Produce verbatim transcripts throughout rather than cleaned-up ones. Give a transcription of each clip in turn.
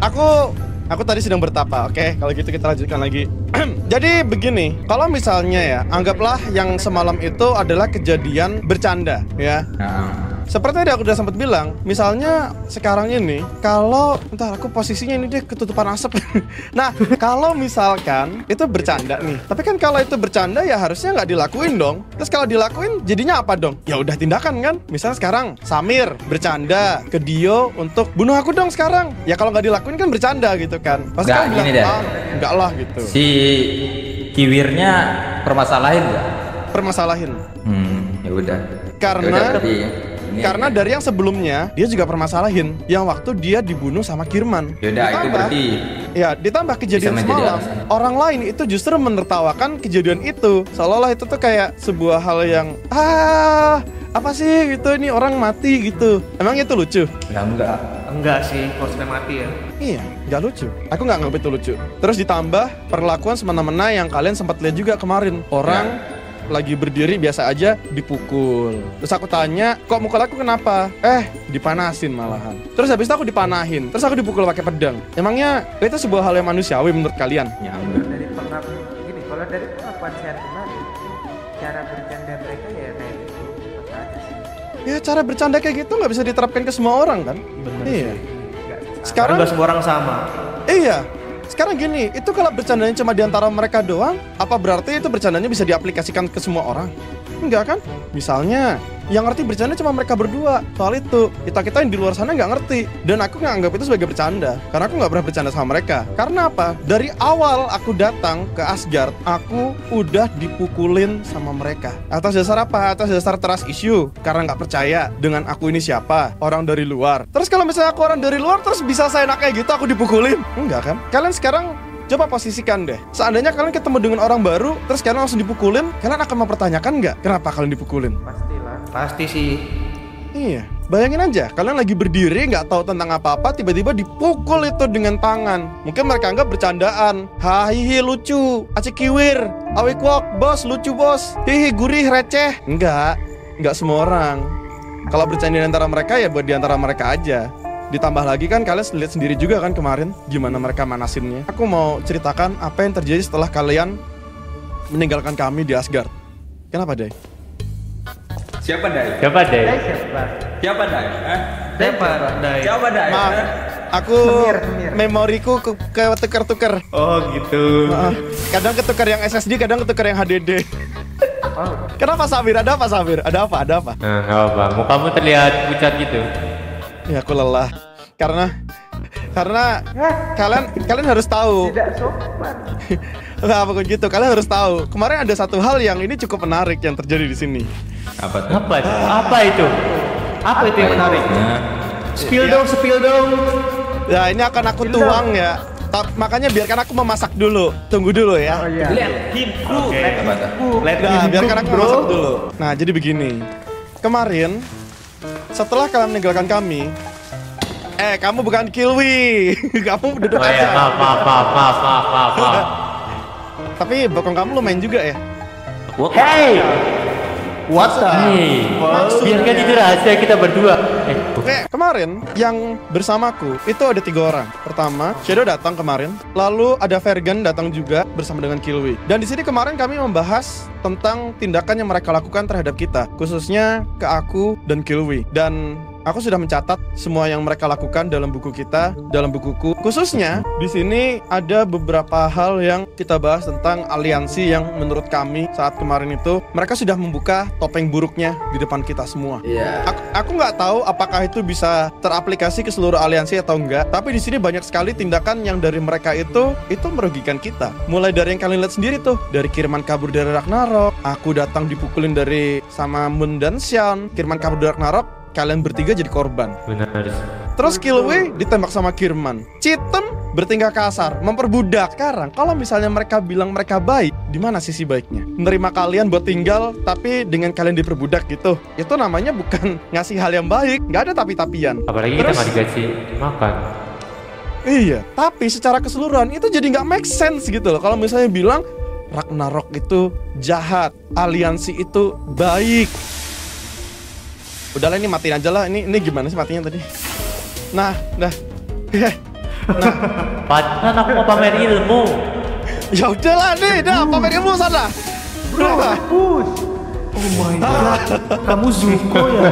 Aku Aku tadi sedang bertapa, oke? Okay? Kalau gitu kita lanjutkan lagi. Jadi begini, kalau misalnya ya, anggaplah yang semalam itu adalah kejadian bercanda, ya. Nah. Seperti yang aku udah sempat bilang, misalnya sekarang ini, kalau entar aku posisinya ini dia ketutupan asap. Nah, kalau misalkan itu bercanda nih, tapi kan kalau itu bercanda ya harusnya nggak dilakuin dong. Terus kalau dilakuin jadinya apa dong? Ya udah tindakan kan. Misalnya sekarang Samir bercanda ke Dio untuk bunuh aku dong sekarang. Ya kalau nggak dilakuin kan bercanda gitu kan. Pasti Nggak, kan bilang, gini deh. ah, enggak lah gitu. Si Kiwirnya permasalahin nggak? Permasalahin. Hmm, ya udah. Karena Yaudah, berarti ini Karena aja. dari yang sebelumnya dia juga permasalahin yang waktu dia dibunuh sama Kirman. Yaudah, itu berarti ya ditambah kejadian bisa menjadi semalam, alasan. orang lain itu justru menertawakan kejadian itu, seolah-olah itu tuh kayak sebuah hal yang ah apa sih gitu, ini orang mati gitu. Emang itu lucu? ya enggak. Enggak sih, kalau sampai mati ya. Iya, nggak lucu. Aku nggak nganggap itu lucu. Terus ditambah perlakuan semena-mena yang kalian sempat lihat juga kemarin. Orang lagi berdiri biasa aja dipukul. Terus aku tanya, kok mukul aku kenapa? Eh, dipanasin malahan. Terus habis itu aku dipanahin. Terus aku dipukul pakai pedang. Emangnya itu sebuah hal yang manusiawi menurut kalian? Ya enggak. Dari pengakuan gini, kalau dari pengakuan saya kemarin, cara bercanda mereka ya kayak gitu apa aja sih. Ya cara bercanda kayak gitu nggak bisa diterapkan ke semua orang kan? Bener Iya. Nggak Sekarang Enggak semua orang sama. Iya. Sekarang gini, itu kalau bercandanya cuma diantara mereka doang, apa berarti itu bercandanya bisa diaplikasikan ke semua orang? Enggak kan? Misalnya, yang ngerti bercanda cuma mereka berdua. Soal itu, kita-kita yang di luar sana nggak ngerti. Dan aku nggak anggap itu sebagai bercanda. Karena aku nggak pernah bercanda sama mereka. Karena apa? Dari awal aku datang ke Asgard, aku udah dipukulin sama mereka. Atas dasar apa? Atas dasar trust issue. Karena nggak percaya dengan aku ini siapa. Orang dari luar. Terus kalau misalnya aku orang dari luar, terus bisa saya enak kayak gitu aku dipukulin? Enggak kan? Kalian sekarang coba posisikan deh. Seandainya kalian ketemu dengan orang baru, terus kalian langsung dipukulin, kalian akan mempertanyakan nggak kenapa kalian dipukulin? Pastilah. Pasti sih. Iya, bayangin aja, kalian lagi berdiri nggak tahu tentang apa-apa, tiba-tiba dipukul itu dengan tangan. Mungkin mereka anggap bercandaan. Hahihi lucu, acik kiwir, awik wok, bos lucu bos, hihi gurih receh. Enggak, nggak semua orang. Kalau bercanda di antara mereka ya buat di antara mereka aja. Ditambah lagi kan kalian lihat sendiri juga kan kemarin gimana mereka manasinnya. Aku mau ceritakan apa yang terjadi setelah kalian meninggalkan kami di Asgard. Kenapa, Day? Siapa Dai? Siapa deh? Dai siapa? Siapa Dai? Eh? Siapa Dai? Siapa Dai? Maaf, Eh? aku Semir, semir. memoriku ke, ke tuker-tuker. Oh gitu. Maaf, kadang ketukar yang S S D, kadang ketukar yang H D D. Oh, Kenapa Sabir? Ada apa Sabir? Ada apa? Ada apa? Nah, nggak apa. Mukamu terlihat pucat gitu. Ya aku lelah. Karena karena kalian kalian harus tahu. tidak sopan. Nggak apa gitu. Kalian harus tahu. Kemarin ada satu hal yang ini cukup menarik yang terjadi di sini. Apa tuh? Apa itu? Apa itu? Apa itu yang menarik? Nah, Spill dong, spill dong. Ya ini akan aku tuang ya. Ta- makanya biarkan aku memasak dulu. Tunggu dulu ya. Oh iya. lihat him Oke. apa tuh? Let Nah, him biarkan cook, aku bro. masak dulu. Nah, jadi begini. Kemarin setelah kalian meninggalkan kami, eh kamu bukan Kilwi. Kamu duduk Oh ya, aja. maaf, maaf, maaf, maaf, maaf, maaf, maaf. Tapi bokong kamu lumayan juga ya. Hey, what the? Hey, biarkan itu rahasia kita berdua. Eh, Oke, kemarin yang bersamaku itu ada tiga orang. Pertama, Shadow datang kemarin. Lalu ada Vergan datang juga bersama dengan Kilwi. Dan di sini kemarin kami membahas tentang tindakan yang mereka lakukan terhadap kita, khususnya ke aku dan Kilwi. Dan aku sudah mencatat semua yang mereka lakukan dalam buku kita, dalam bukuku. Khususnya di sini ada beberapa hal yang kita bahas tentang aliansi yang menurut kami saat kemarin itu mereka sudah membuka topeng buruknya di depan kita semua. Iya. Aku, aku nggak tahu apakah itu bisa teraplikasi ke seluruh aliansi atau enggak. Tapi di sini banyak sekali tindakan yang dari mereka itu itu merugikan kita. Mulai dari yang kalian lihat sendiri tuh, dari Kirman kabur dari Ragnarok, aku datang dipukulin dari sama Moon dan Xian, Kirman kabur dari Ragnarok, kalian bertiga jadi korban. benar. Terus Kilwi ditembak sama Kirman. Chitem bertingkah kasar, memperbudak. Sekarang kalau misalnya mereka bilang mereka baik, di mana sisi baiknya? Menerima kalian buat tinggal tapi dengan kalian diperbudak gitu. Itu namanya bukan ngasih hal yang baik, nggak ada tapi-tapian. Apalagi kita Terus- nggak dikasih makan. Iya, tapi secara keseluruhan itu jadi nggak make sense gitu loh. Kalau misalnya bilang Ragnarok itu jahat, aliansi itu baik. Udahlah ini matiin aja lah. Ini ini gimana sih matinya tadi? Nah, dah. Padahal aku mau pamer ilmu. Ya udahlah nih, dah pamer ilmu sana. Bro, push. Oh my god. Kamu Zuko ya?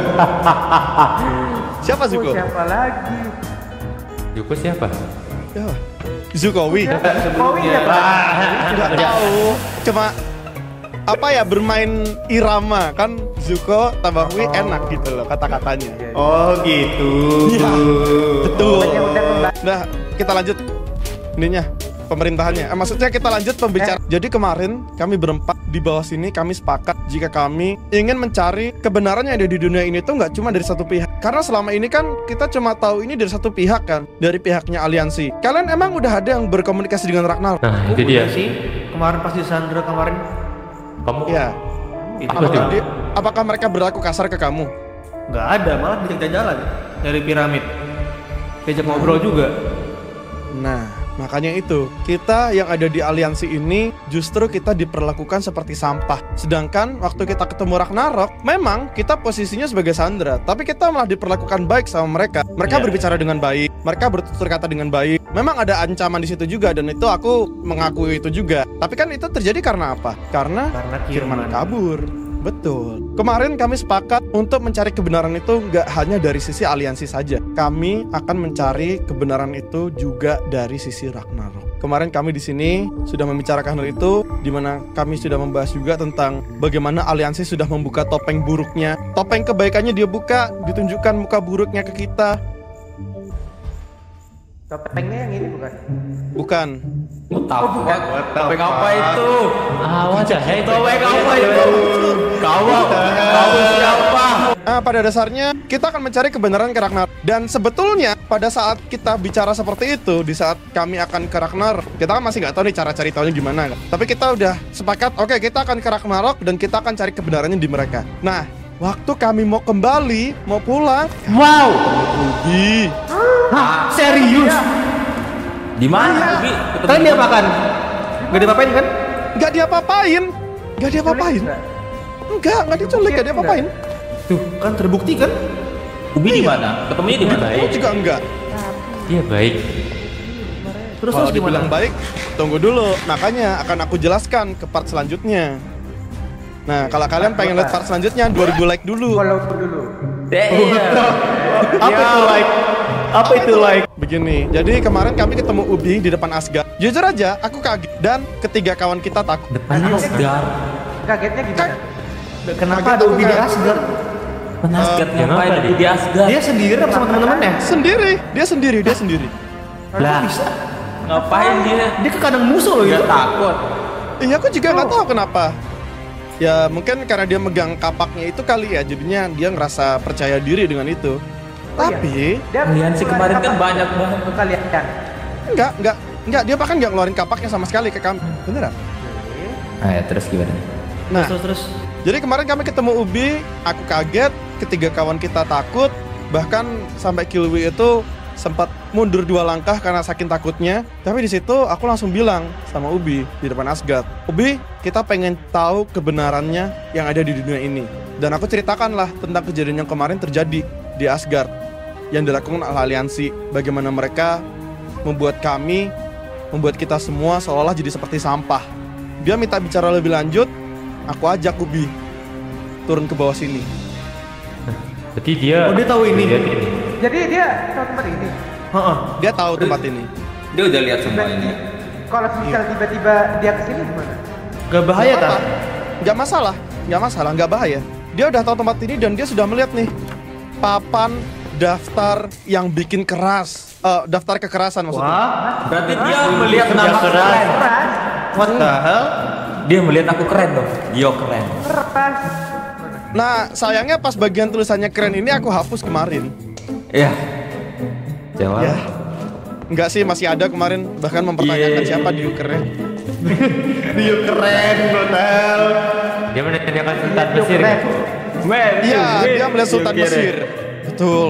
Siapa Oh, Zuko? siapa lagi? Yuko siapa? Ya. Zukowi. Kowi ya, Pak. Nggak tahu. Cuma apa ya bermain irama kan Zuko tambah Wi enak gitu loh kata-katanya. Oh gitu. Iya. Betul. Pokoknya udah kembali. Nah, kita lanjut ininya pemerintahannya. Eh, maksudnya kita lanjut pembicaraan. Jadi kemarin kami berempat di bawah sini kami sepakat jika kami ingin mencari kebenaran yang ada di dunia ini tuh nggak cuma dari satu pihak. Karena selama ini kan kita cuma tahu ini dari satu pihak kan, dari pihaknya aliansi. Kalian emang udah ada yang berkomunikasi dengan Ragnar? Nah, itu Udah dia. sih. Kemarin pas di Sandra kemarin. Kamu Iya. Itu Apakah, dia. di- apakah mereka berlaku kasar ke kamu? Nggak ada, malah diajak jalan dari piramid. Diajak ngobrol juga. Nah, makanya itu, kita yang ada di aliansi ini justru kita diperlakukan seperti sampah. Sedangkan waktu kita ketemu Ragnarok, memang kita posisinya sebagai Sandra, tapi kita malah diperlakukan baik sama mereka. Mereka Iya. berbicara dengan baik, mereka bertutur kata dengan baik. Memang ada ancaman di situ juga dan itu aku mengakui itu juga. Tapi kan itu terjadi karena apa? Karena Karena Firman Kirman. kabur. Betul. Kemarin kami sepakat untuk mencari kebenaran itu nggak hanya dari sisi aliansi saja. Kami akan mencari kebenaran itu juga dari sisi Ragnarok. Kemarin kami di sini sudah membicarakan hal itu, di mana kami sudah membahas juga tentang bagaimana aliansi sudah membuka topeng buruknya. Topeng kebaikannya dia buka, ditunjukkan muka buruknya ke kita. Topengnya yang ini bukan? Bukan. Tahu bukan? Topeng apa itu? awas ya, hei. Topeng apa itu? Kau kau siapa? Nah, pada dasarnya kita akan mencari kebenaran ke Ragnar. Dan sebetulnya pada saat kita bicara seperti itu, di saat kami akan ke Ragnar, kita kan masih nggak tahu nih cara cari tahunya gimana kan. Tapi kita udah sepakat, oke kita akan ke Ragnarok dan kita akan cari kebenarannya di mereka. Nah, waktu kami mau kembali, mau pulang, Wow. Ubi, Hah? Serius? Di mana, Ubi? Kalian diapakan? Nggak diapain kan? nggak diapa-apain, nggak diapa-apain, Enggak. enggak, nggak diculik, nggak diapa-apain. Tuh, kan terbukti kan? Ubi di mana? Ketemunya di mana? Aku juga enggak. Dia baik. Terus Kalau terus gimana? dibilang baik, tunggu dulu. Makanya akan aku jelaskan ke part selanjutnya. Nah, kalau kalian pengen lihat part selanjutnya, dua ribu like dulu. Follow dulu. Apa itu like? Apa itu like? Begini, jadi kemarin kami ketemu Ubi di depan Asgard. Jujur aja, aku kaget dan ketiga kawan kita takut. Depannya Asgard. Kagetnya gimana? Kenapa Kaget ada aku Ubi di kayak- Asgard? Asgard Eh, ngapain kenapa ada dia? di Asgard? Dia sendiri apa sama teman-temannya? Sendiri, dia sendiri, dia sendiri. Lah, Ngapain dia? Dia ke kandang musuh loh Dia gitu. takut. Iya, aku juga nggak tahu kenapa. Ya mungkin karena dia megang kapaknya itu kali ya, jadinya dia ngerasa percaya diri dengan itu. Tapi Dia Aliansi kemarin kan banyak banget. ke kalian kan. enggak, enggak, enggak dia bahkan nggak ngeluarin kapaknya sama sekali ke kami. Beneran? Ayo terus gimana? Nah, Terus terus. jadi kemarin kami ketemu Ubi, aku kaget, ketiga kawan kita takut, bahkan sampai Kilwi itu sempat mundur dua langkah karena saking takutnya. Tapi di situ aku langsung bilang sama Ubi di depan Asgard, Ubi, kita pengen tahu kebenarannya yang ada di dunia ini. Dan aku ceritakanlah tentang kejadian yang kemarin terjadi di Asgard yang dilakukan oleh aliansi, bagaimana mereka membuat kami, membuat kita semua seolah jadi seperti sampah. Dia minta bicara lebih lanjut, aku ajak Ubi turun ke bawah sini. berarti dia. Oh, dia tahu ini. Dia ini. Jadi dia tahu tempat ini. Heeh. Dia tahu tempat ini. Dia udah lihat semua ini. Kalau misal tiba-tiba dia kesini gimana? Gak bahaya Nggak tak? apa-apa. Nggak masalah, nggak masalah, nggak bahaya. Dia udah tahu tempat ini dan dia sudah melihat nih papan daftar yang bikin keras, Eh, daftar kekerasan maksudnya. Wah, Berarti dia melihat Kerja nama aku keras. keren. Keras, what the hell? Dia melihat aku keren dong. Yo keren. keras. Nah, sayangnya pas bagian tulisannya keren ini aku hapus kemarin. Iya. Jawab. Ya, nggak sih, masih ada kemarin bahkan mempertanyakan Iya. siapa di keren. Dia keren, Donal. Dia menanyakan Sultan Dia Mesir. keren. kan? Iya, dia melihat Sultan Mesir. Betul.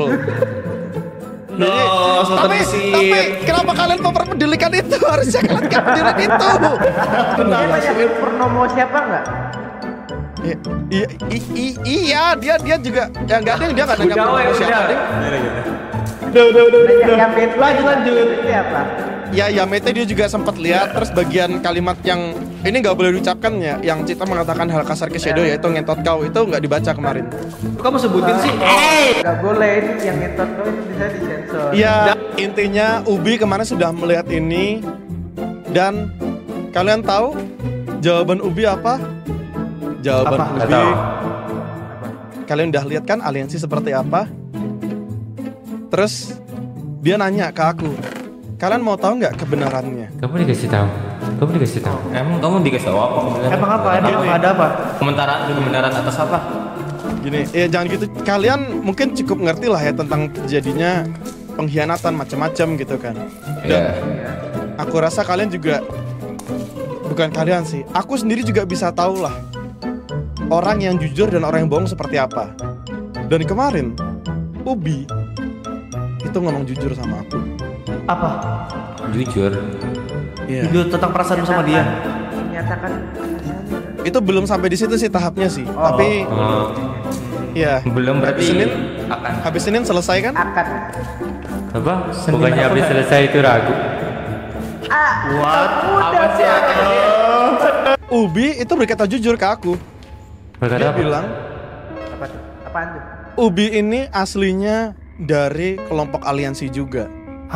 No, Sultan tapi, Mesir. tapi kenapa kalian memperpedulikan itu? Harusnya kalian gak pedulikan itu. Dia banyak Purnomo siapa nggak? I- Iya, i- i- iya, dia dia juga ya nggak ada yang dia nggak nanya Udah, promo weh, siapa udah. deh. Udah, udah, udah, Nah, udah. yang beda Lanjut, lanjut. itu apa? Ya, Yamete dia juga sempat lihat terus bagian kalimat yang ini nggak boleh diucapkan ya, yang Cita mengatakan hal kasar ke Shadow yaitu ngentot kau itu nggak dibaca kemarin. Kamu sebutin sih. Gak boleh, ini yang ngetot kau itu bisa disensor. Ya, intinya Ubi kemarin sudah melihat ini dan kalian tahu jawaban Ubi apa? Jawaban Apa? Ubi. Nggak tahu. Kalian udah lihat kan aliansi seperti apa? Terus dia nanya ke aku, kalian mau tahu nggak kebenarannya? Kamu dikasih tahu. Kamu dikasih tahu. Emang kamu dikasih tahu apa kebenaran? Emang apa? Emang apa? Ada apa? Kebenaran kebenaran atas apa? Gini, ya jangan gitu. Kalian mungkin cukup ngerti lah ya tentang terjadinya pengkhianatan macam-macam gitu kan. Dan aku rasa kalian juga, bukan kalian sih, aku sendiri juga bisa tahu lah orang yang jujur dan orang yang bohong seperti apa. Dan kemarin Ubi itu ngomong jujur sama aku. Apa? Jujur. Iya. Jujur tentang perasaan sama dia. Menyatakan perasaannya. Itu belum sampai di situ sih tahapnya sih. Oh. Tapi Oh, ya Belum berarti Senin akan. habis Senin selesai kan? Akan. apa? Bukannya habis selesai itu ragu. What? Apa sih akan? Ubi itu berkata jujur ke aku. Berkata Dia apa? bilang Apa tuh? Apaan tuh? Ubi ini aslinya dari kelompok aliansi juga.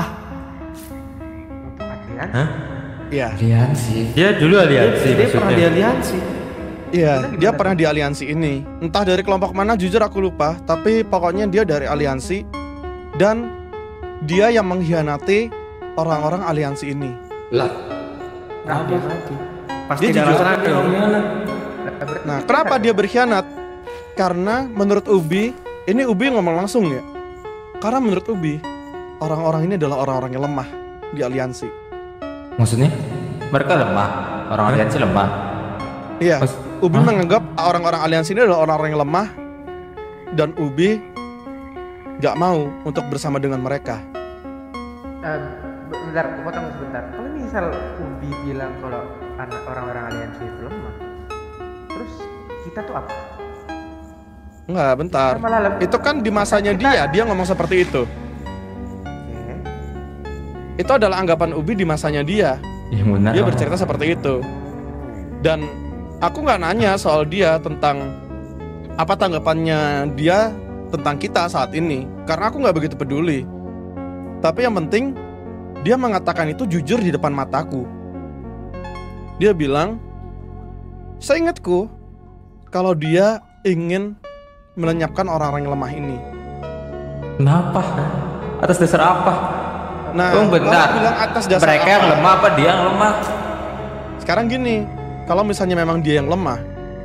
Adian? Hah? Iya. Aliansi. Dia dulu aliansi Dia pernah di maksudnya. aliansi. Iya, dia pernah di aliansi ini. Entah dari kelompok mana, jujur aku lupa. Tapi pokoknya dia dari aliansi. Dan dia yang mengkhianati orang-orang aliansi ini. Lah. Nah, dia lagi. Pasti Dia ada jujur. alasannya. Nah, kenapa dia berkhianat? Karena menurut Ubi, ini Ubi ngomong langsung ya. Karena menurut Ubi, orang-orang ini adalah orang-orang yang lemah di aliansi. Maksudnya? Mereka lemah. Orang aliansi lemah. Iya, Mas- Ubi Hah? menganggap orang-orang aliansi ini adalah orang-orang yang lemah. Dan Ubi gak mau untuk bersama dengan mereka. Eh, bentar, aku potong sebentar. Kalau misal Ubi bilang kalau anak orang-orang aliansi itu lemah, terus kita tuh apa? Enggak, bentar. Kita malah lemah. Itu kan di masanya dia, dia ngomong seperti itu. Oke. Itu adalah anggapan Ubi di masanya dia. Yang benar. Dia bercerita seperti itu. Dan aku nggak nanya soal dia tentang apa tanggapannya dia tentang kita saat ini, karena aku nggak begitu peduli. Tapi yang penting dia mengatakan itu jujur di depan mataku. Dia bilang, seingatku kalau dia ingin melenyapkan orang-orang yang lemah ini. Kenapa? Atas dasar apa? Nah, Oh, bentar. kalau bilang atas dasar Mereka yang apa? lemah apa dia yang lemah? Sekarang gini, kalau misalnya memang dia yang lemah,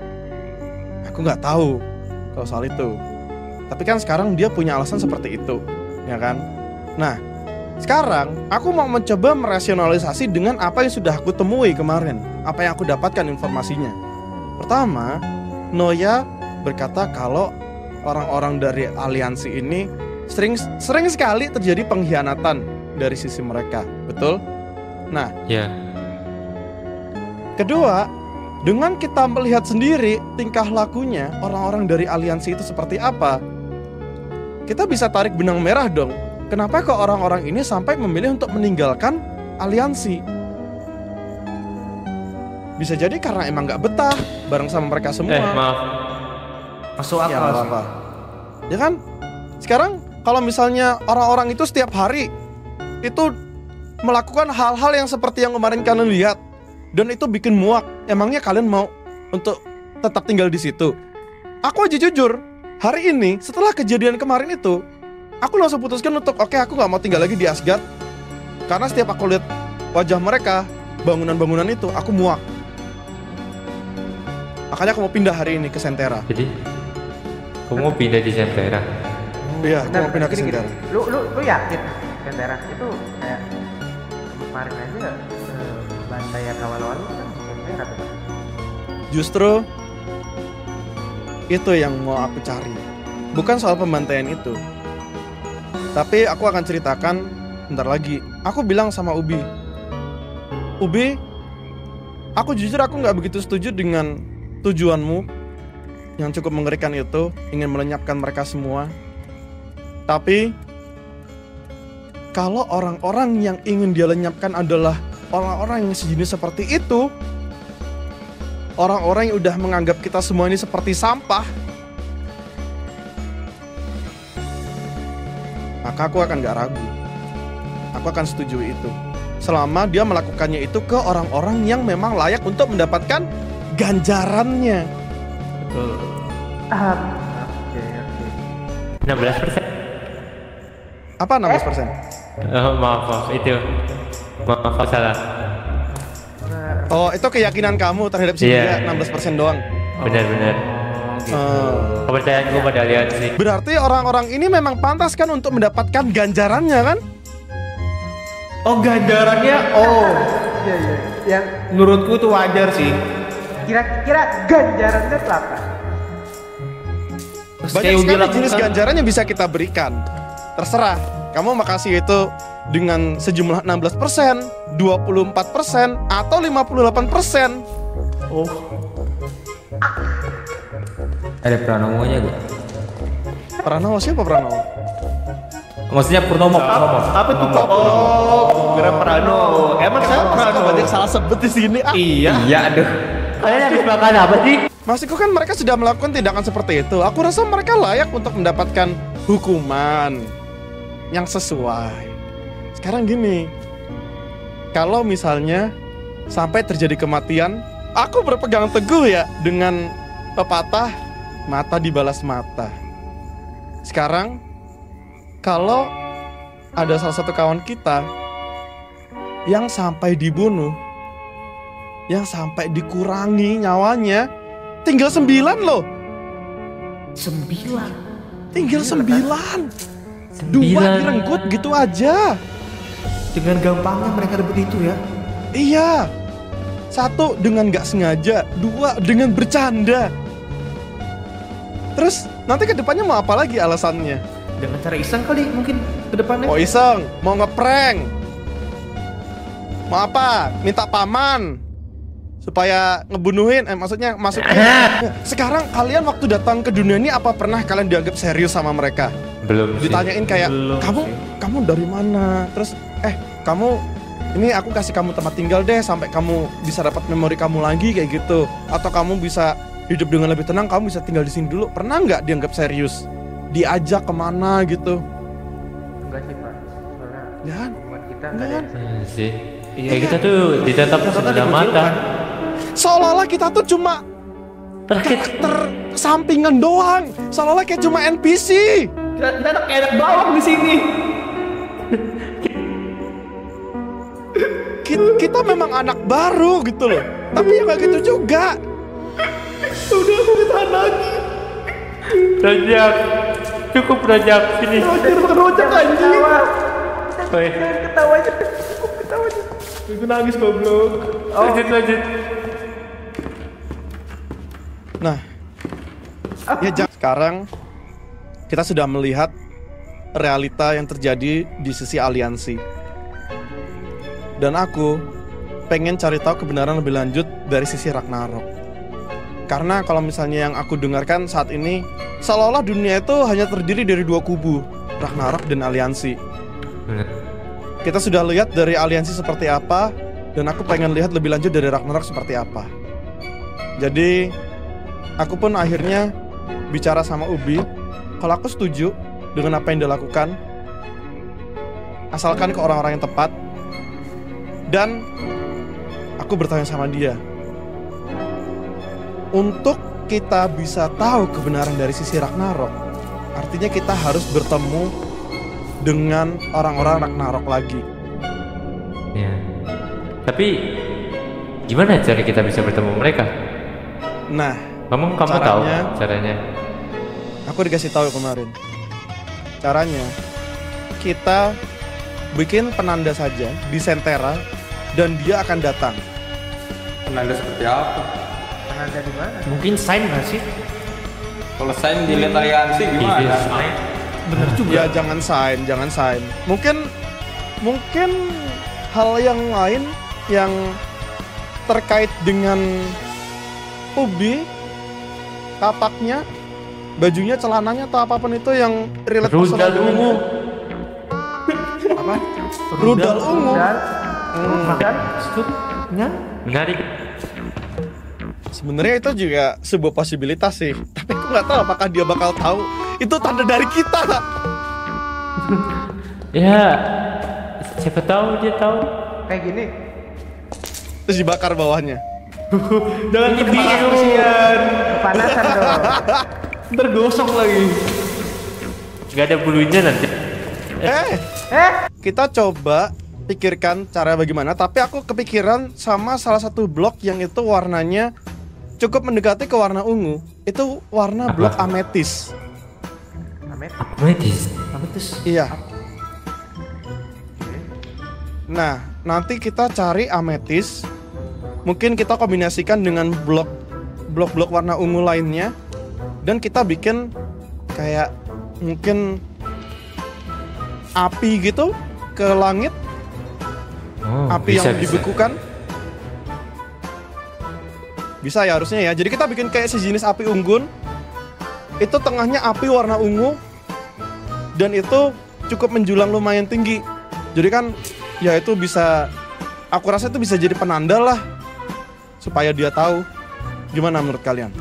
aku nggak tahu kalau soal itu. Tapi kan sekarang dia punya alasan seperti itu, ya kan? Nah, sekarang aku mau mencoba merasionalisasi dengan apa yang sudah aku temui kemarin, apa yang aku dapatkan informasinya. Pertama, Noya berkata kalau orang-orang dari aliansi ini sering sering sekali terjadi pengkhianatan dari sisi mereka, betul? Nah, Ya. kedua, dengan kita melihat sendiri tingkah lakunya orang-orang dari aliansi itu seperti apa, kita bisa tarik benang merah dong. Kenapa kok orang-orang ini sampai memilih untuk meninggalkan aliansi? Bisa jadi karena emang nggak betah bareng sama mereka semua. Eh, maaf. Masuk Ya, akal nggak sih. apa-apa. Ya kan? Sekarang kalau misalnya orang-orang itu setiap hari itu melakukan hal-hal yang seperti yang kemarin kalian lihat dan itu bikin muak, emangnya kalian mau untuk tetap tinggal di situ? Aku aja jujur, hari ini setelah kejadian kemarin itu, aku langsung putuskan untuk oke, aku nggak mau tinggal lagi di Asgard karena setiap aku lihat wajah mereka, bangunan-bangunan itu, aku muak. Makanya aku mau pindah hari ini ke Sentera. Jadi kamu mau pindah di Sentera? Iya, aku Bentar, mau pindah ke gini, gini. Sentera. Lu lu lu yakin Sentera itu kayak kemarin aja eh, Bantaya kawal-kawal itu kan Sentera tuh. Justru itu yang mau aku cari. Bukan soal pembantaian itu. Tapi aku akan ceritakan bentar lagi. Aku bilang sama Ubi, Ubi, aku jujur aku nggak begitu setuju dengan tujuanmu yang cukup mengerikan itu, ingin melenyapkan mereka semua. Tapi kalau orang-orang yang ingin dia lenyapkan adalah orang-orang yang sejenis seperti itu, orang-orang yang udah menganggap kita semua ini seperti sampah, maka aku akan gak ragu. Aku akan setuju itu. Selama dia melakukannya itu ke orang-orang yang memang layak untuk mendapatkan ganjarannya. Betul. Ah, oke oke. enam belas persen. Apa enam belas persen? Oh, maaf, maaf, itu. Maaf, maaf, salah. Oh, itu keyakinan kamu terhadap si Iya. dia enam belas persen doang. Benar-benar. Eh, Kepercayaanku pada aliansi. berarti orang-orang ini memang pantas kan untuk mendapatkan ganjarannya kan? Oh, ganjarannya, oh, Iya iya. Yang menurutku itu wajar sih. kira-kira ganjarannya itu apa? Terus Banyak kayak Ubi sekali jenis lakukan. ganjaran yang bisa kita berikan. Terserah, kamu mau kasih itu dengan sejumlah enam belas persen, dua puluh empat persen, atau lima puluh delapan persen. Oh, Ada Pranowo-nya gue. Pranowo siapa Pranowo? Maksudnya Purnomo, Purnomo. apa tuh Pak? Oh, Gra Pranowo. Emang saya Pranowo. Banyak salah sebut di sini. Ah. Iya. Iya, aduh. Kalian habis makan apa sih? Maksudku kan mereka sudah melakukan tindakan seperti itu. Aku rasa mereka layak untuk mendapatkan hukuman yang sesuai. Sekarang gini, kalau misalnya sampai terjadi kematian, aku berpegang teguh ya dengan pepatah mata dibalas mata. Sekarang kalau ada salah satu kawan kita yang sampai dibunuh, yang sampai dikurangi nyawanya, tinggal sembilan loh. Sembilan. Tinggal sembilan. Dua Sembilan. direnggut gitu aja. Dengan gampangnya mereka rebut itu ya. Iya. Satu dengan gak sengaja, dua dengan bercanda. Terus nanti ke depannya mau apa lagi alasannya? Dengan cara iseng kali mungkin ke depannya. Mau iseng, mau ngeprank. Mau apa? Minta paman supaya ngebunuhin, eh maksudnya masukin. Sekarang kalian waktu datang ke dunia ini apa pernah kalian dianggap serius sama mereka? Belum sih. Ditanyain kayak, Belum kamu sih. kamu dari mana? Terus eh kamu ini aku kasih kamu tempat tinggal deh sampai kamu bisa dapat memori kamu lagi kayak gitu. Atau kamu bisa hidup dengan lebih tenang, kamu bisa tinggal di sini dulu. Pernah nggak dianggap serius? Diajak kemana gitu? Enggak sih Pak. Soalnya Ya kan? hubungan kita Enggak enggak ada kan? yang Iya sih. Kayak kita tuh ditatap sebelah mata. Seolah-olah kita tuh cuma Terakhir karakter sampingan doang. Seolah-olah kayak cuma N P C. Kita, kita anak kayak anak bawang di sini. Ki- Kita memang anak baru gitu loh. Tapi ya nggak gitu juga. Udah aku ketahan lagi. Rajak. Cukup Rajak sini. Roger makan rojak anjing. Woi, ketawanya. Ketawanya. Aku nangis goblok. lanjut lanjut. Nah, ya jangan. Sekarang kita sudah melihat realita yang terjadi di sisi aliansi. Dan aku pengen cari tahu kebenaran lebih lanjut dari sisi Ragnarok. Karena kalau misalnya yang aku dengarkan saat ini, seolah-olah dunia itu hanya terdiri dari dua kubu, Ragnarok dan aliansi. Bener. Kita sudah lihat dari aliansi seperti apa, dan aku pengen lihat lebih lanjut dari Ragnarok seperti apa. Jadi, aku pun akhirnya bicara sama Ubi, kalau aku setuju dengan apa yang dia lakukan, asalkan ke orang-orang yang tepat. Dan aku bertanya sama dia, untuk kita bisa tahu kebenaran dari sisi Ragnarok, artinya kita harus bertemu dengan orang-orang Ragnarok lagi. Ya. Tapi gimana cara kita bisa bertemu mereka? Nah, Kamu kamu Caranya- tahu caranya? aku dikasih tahu kemarin. Caranya, kita bikin penanda saja di Sentera dan dia akan datang. Penanda seperti apa? Penanda di mana? Mungkin sign nggak sih? Kalau saya dilihat aliansi gimana? Iya, Bener juga. Ya jangan sign, jangan sign. Mungkin mungkin hal yang lain yang terkait dengan Ubi, kapaknya, bajunya, celananya atau apapun itu yang relate Rudal personal dengan ungu. apa? Rudal ungu. Dan Hmm. dan Struknya menarik. Sebenarnya itu juga sebuah posibilitas sih. Tapi aku nggak tahu apakah dia bakal tahu itu tanda dari kita. Ya, siapa tahu dia tahu. kayak gini. Terus dibakar bawahnya. Jangan kepanasan kesian. Kepanasan dong. Ntar gosong lagi. Gak ada bulunya nanti. Eh, Eh, kita coba pikirkan cara bagaimana. Tapi aku kepikiran sama salah satu blok yang itu warnanya cukup mendekati ke warna ungu. Itu warna Apa? blok ametis. Amet. Ametis. Ametis. Iya. Nah, nanti kita cari ametis. Mungkin kita kombinasikan dengan blok blok-blok warna ungu lainnya dan kita bikin kayak mungkin api gitu ke langit, Oh, api bisa, yang bisa. dibekukan. Bisa ya harusnya ya. Jadi kita bikin kayak sejenis api unggun. Itu tengahnya api warna ungu dan itu cukup menjulang lumayan tinggi. Jadi kan ya itu bisa, aku rasa itu bisa jadi penanda lah supaya dia tahu. Gimana menurut kalian?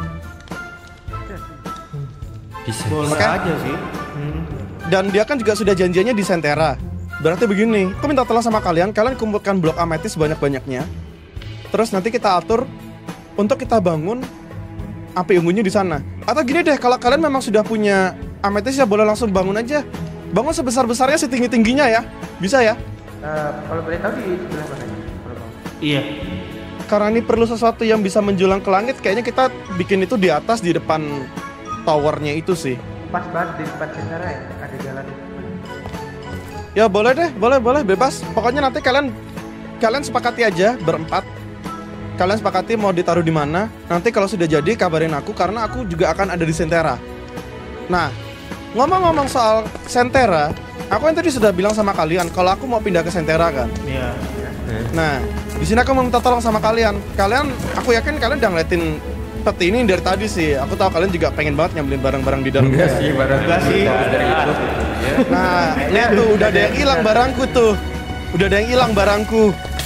Bisa. Boleh Oke. aja sih. Hmm. Dan dia kan juga sudah janjiannya di Sentera. Berarti begini, aku minta tolong sama kalian, kalian kumpulkan blok ametis sebanyak-banyaknya. Terus nanti kita atur untuk kita bangun api ungunya di sana. Atau gini deh, kalau kalian memang sudah punya ametis ya boleh langsung bangun aja. Bangun sebesar-besarnya, setinggi-tingginya ya. Bisa ya? Eh, kalau boleh tahu di sebelah mana? Kalau mau. Iya. Karena ini perlu sesuatu yang bisa menjulang ke langit, kayaknya kita bikin itu di atas, di depan towernya itu sih. Pas banget di depan Sentara ya, ada jalan itu. Ya boleh deh, boleh boleh bebas. Pokoknya nanti kalian kalian sepakati aja berempat. Kalian sepakati mau ditaruh di mana. Nanti kalau sudah jadi kabarin aku karena aku juga akan ada di Sentera. Nah, ngomong-ngomong soal Sentera, aku yang tadi sudah bilang sama kalian kalau aku mau pindah ke Sentera kan. Iya. Nah, di sini aku mau minta tolong sama kalian. Kalian, aku yakin kalian udah ngeliatin peti ini dari tadi sih. Aku tahu kalian juga pengen banget nyambilin barang-barang di dalamnya. Enggak sih, barang Enggak sih. dari itu. Nah, lihat tuh udah ada yang hilang barangku tuh. Udah ada yang hilang barangku.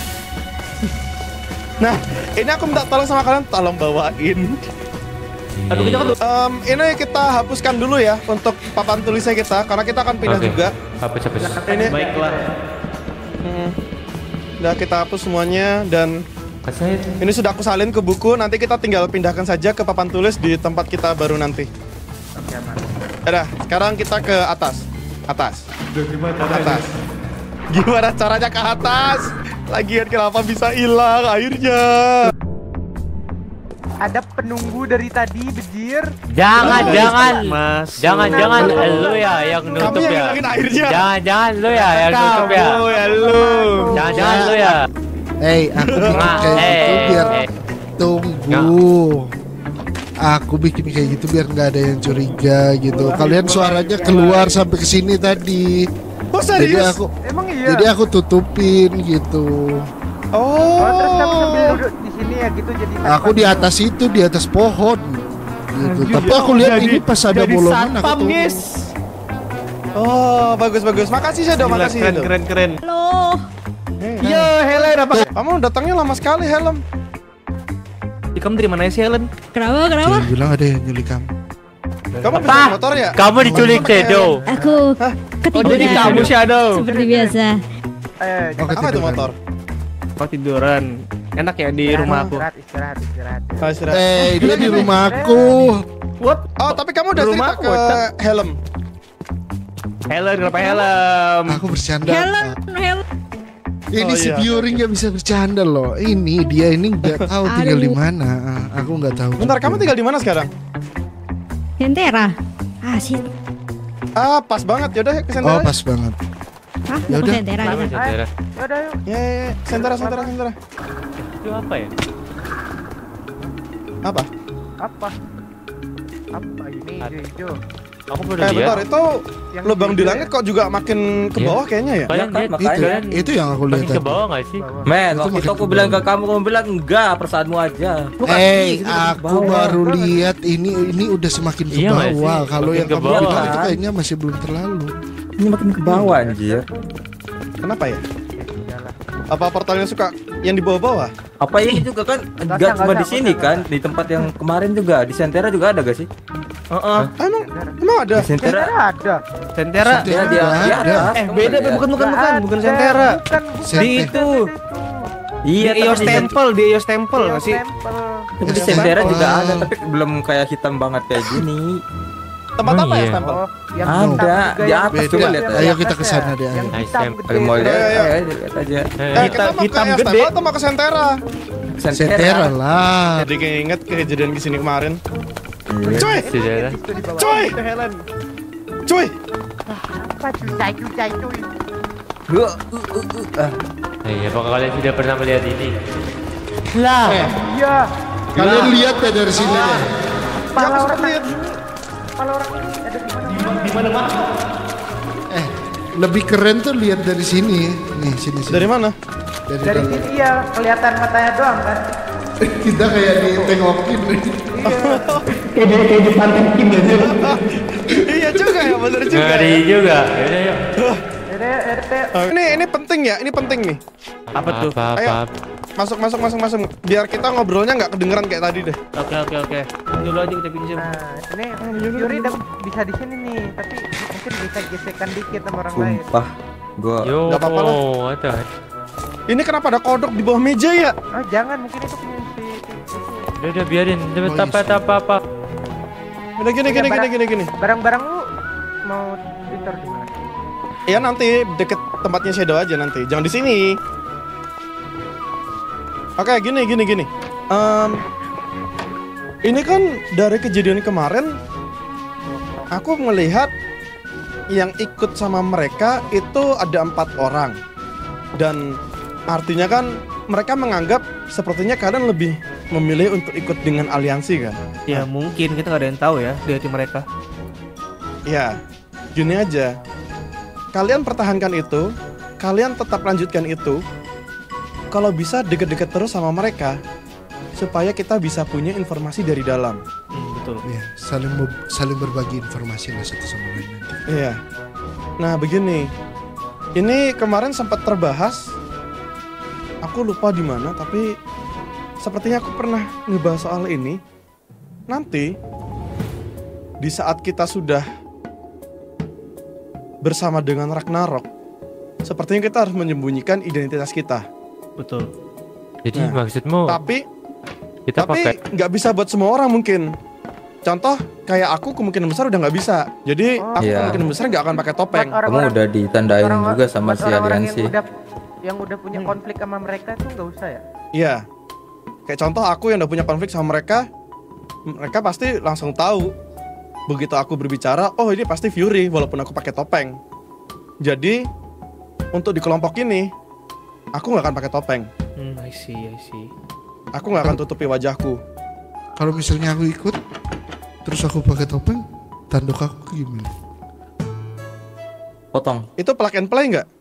Nah, ini aku minta tolong sama kalian, tolong bawain. Aduh, kita kan Em, ini kita hapuskan dulu ya untuk papan tulisnya kita, karena kita akan pindah Oke. juga. Hapus, hapus. Ini, baiklah. hmm, udah kita hapus semuanya dan Kasih. ini sudah aku salin ke buku. Nanti kita tinggal pindahkan saja ke papan tulis di tempat kita baru nanti. Oke, aman. Udah, sekarang kita ke atas, atas, atas. Gimana caranya ke atas? Lagian kenapa bisa hilang airnya? Ada penunggu dari tadi, Bejir. Jangan, Oh, jangan. Mas. Jangan, jangan lu ya yang Kami nutup yang ya. hilangin airnya. Jangan, jangan lu ya yang nutup ya. Kamu ya lu. Jangan, jangan lu ya. Hei, aku bikin Nah, kayak gitu eh, biar eh. tunggu. Aku bikin kayak gitu biar nggak ada yang curiga gitu. Kalian suaranya keluar sampai ke sini tadi. Oh Jadi serius? aku Emang iya. jadi aku tutupin gitu. Oh. Oh, terus kamu sambil duduk di sini ya gitu jadi. Aku di atas itu, di atas pohon gitu. Tapi aku lihat ini pas ada bolongan aku satpam, tuh. guys. Oh, bagus bagus. Makasih Shadow, Gila, makasih keren, Shadow. keren, keren. Halo. Iya, Helen apa? Kamu datangnya lama sekali, Helm. Ih, kamu dari mana sih, Helen? Kenapa? Kenapa? Jangan bilang ada yang nyulik kamu. Kamu bisa Apa? naik motor ya? Kamu diculik Shadow. Aku Oh, jadi ketiduran. kamu Shadow. Seperti biasa. Eh, Oke, Apa itu tiduran. motor? Oh, tiduran. Enak ya di rumah aku. Istirahat, istirahat, istirahat. Oh, istirahat. Eh, dia di rumahku. What? Oh, tapi kamu udah Di cerita rumahku, ke Cak. Helm. Helen, kenapa Helen? Aku bercanda. Helen, Helen. Ini Oh, si iya. Biori nggak bisa bercanda loh. Ini dia ini nggak tahu tinggal di Aduh. mana. Ah, Aku nggak tahu. Bentar, juga. kamu tinggal di mana sekarang? Sentera. Ah, shit. Ah, pas banget. Yaudah, ke Oh Sentera. pas banget. Hah, Ya mau ke udah. Sentera Apa kita. Sentera? Yaudah yuk. Ya, ya, ya. Sentera, Sentera, Sentera. Itu apa ya? Apa? Apa? Apa ini hijau-hijau? Aku baru Eh, bentar, lihat. itu Yang lubang di hijau langit ya? kok juga makin ke Iya. bawah kayaknya ya? Kalian kan, lihat, makanya. kalian Itu yang aku lihat makin ke tadi. bawah nggak sih? Bawah. Men, Itu waktu makin itu aku ke bilang ke bawah. kamu, kamu bilang enggak, perasaanmu aja. Eh, Sini ke aku bawah. baru lihat ini ini udah semakin ke Iya nggak sih? bawah. Kalau Makin yang ke kamu bawah. bilang itu kayaknya masih belum terlalu. Ini makin ke bawah anjir. Kenapa ya? Ya lah. Apa portalnya suka yang di bawah-bawah? Apa ini juga kan Nggak enggak usah, cuma nggak di usah, sini nggak kan, di tempat yang kemarin juga di Sentera juga ada gak sih? Heeh. Emang emang ada? Di Sentera Ada. Sentera. dia dia Nggak di ada. atas. Eh kamu beda, lihat. bukan bukan bukan, Nggak bukan ada, Sentera. Bukan, bukan. Sentera. Di itu. Iya, Di Ios tapi di Sent- Temple, di Ios Temple nggak sih? Tempel. tapi di Ios Sentera Temple. juga ada, tapi belum kayak hitam banget kayak gini. Tempat Oh, apa ya iya. stempel? Oh, yang Ada, hitam juga di yang atas, gede coba yang lihat. di Ayo atas kita ke ya. sana deh, ayo. Yang Nice hitam temple. gede. Kalau mau lihat, Iya, iya. ayo lihat aja. Eh, Eh, kita mau hitam ke gede. stempel atau mau ke Sentera? Sentera lah. Jadi keinget kejadian di sini kemarin. Iya. Cuy, Sudah lah. Itu di bawah. cuy, Itu Helen. cuy. Apa cuy cuy cuy. Huh, uh, uh, uh. Ah, Eh, apakah kalian sudah pernah melihat ini? Lah, Iya. Kalian lihat ya dari sini deh. Kepala Yang orang lihat. ini. Kepala orang ini ada di mana? Eh, lebih keren tuh lihat dari sini. Nih, sini sini. Dari mana? Dari, Dari dalam. sini iya kelihatan matanya doang kan. Kita kayak ditengokin nih. Iya juga ya, bener juga. ngeri Ya. juga. Yaudah, yuk. Jadi R T Oh, ini ini penting ya, ini penting nih. Apa tuh? Apa, Ayo. apa, Masuk masuk masuk masuk. Biar kita ngobrolnya nggak kedengeran kayak tadi deh. Oke oke oke. Dulu aja kita pinjam. Nah, ini Yuri udah bisa di sini nih, tapi mungkin bisa gesekan dikit sama orang lain. Sumpah, gua Yo, Nggak apa-apa lah. ada. Ini kenapa ada kodok di bawah meja ya? Oh, jangan, mungkin itu punya si Udah, udah biarin. Cepet, Oh, apa, iya. apa, apa. Udah gini gini gini gini gini. barang-barang lu mau ditaruh di mana? Ya nanti deket tempatnya Shadow aja nanti. Jangan di sini. Oke, gini gini gini. Em, ini kan dari kejadian kemarin aku melihat yang ikut sama mereka itu ada empat orang. Dan artinya kan mereka menganggap sepertinya kalian lebih memilih untuk ikut dengan aliansi kan? Ya mungkin kita nggak ada yang tahu ya di hati mereka. Ya, gini aja. Kalian pertahankan itu, kalian tetap lanjutkan itu. Kalau bisa deket-deket terus sama mereka, supaya kita bisa punya informasi dari dalam. Hmm, betul. Ya, saling be- saling berbagi informasi lah satu sama lain nanti. Iya. Nah, begini. Ini kemarin sempat terbahas. Aku lupa di mana, tapi sepertinya aku pernah ngebahas soal ini. Nanti di saat kita sudah bersama dengan Ragnarok, sepertinya kita harus menyembunyikan identitas kita. Betul. Jadi Nah, maksudmu Tapi kita tapi pakai nggak bisa buat semua orang mungkin. Contoh kayak aku kemungkinan besar udah nggak bisa. Jadi Oh. aku Iya. kemungkinan besar nggak akan pakai topeng. Buat kamu udah ditandain orang- juga sama buat si orang-orang aliansi. yang udah yang udah punya konflik sama mereka tuh nggak usah ya. Iya. Kayak contoh aku yang udah punya konflik sama mereka, mereka pasti langsung tahu. Begitu aku berbicara, oh ini pasti Fury walaupun aku pakai topeng. Jadi untuk di kelompok ini, aku nggak akan pakai topeng. Hmm, I see, I see. Aku nggak akan tutupi wajahku. Kalau misalnya aku ikut, terus aku pakai topeng, tanduk aku gimana? Potong. Itu plug and play nggak?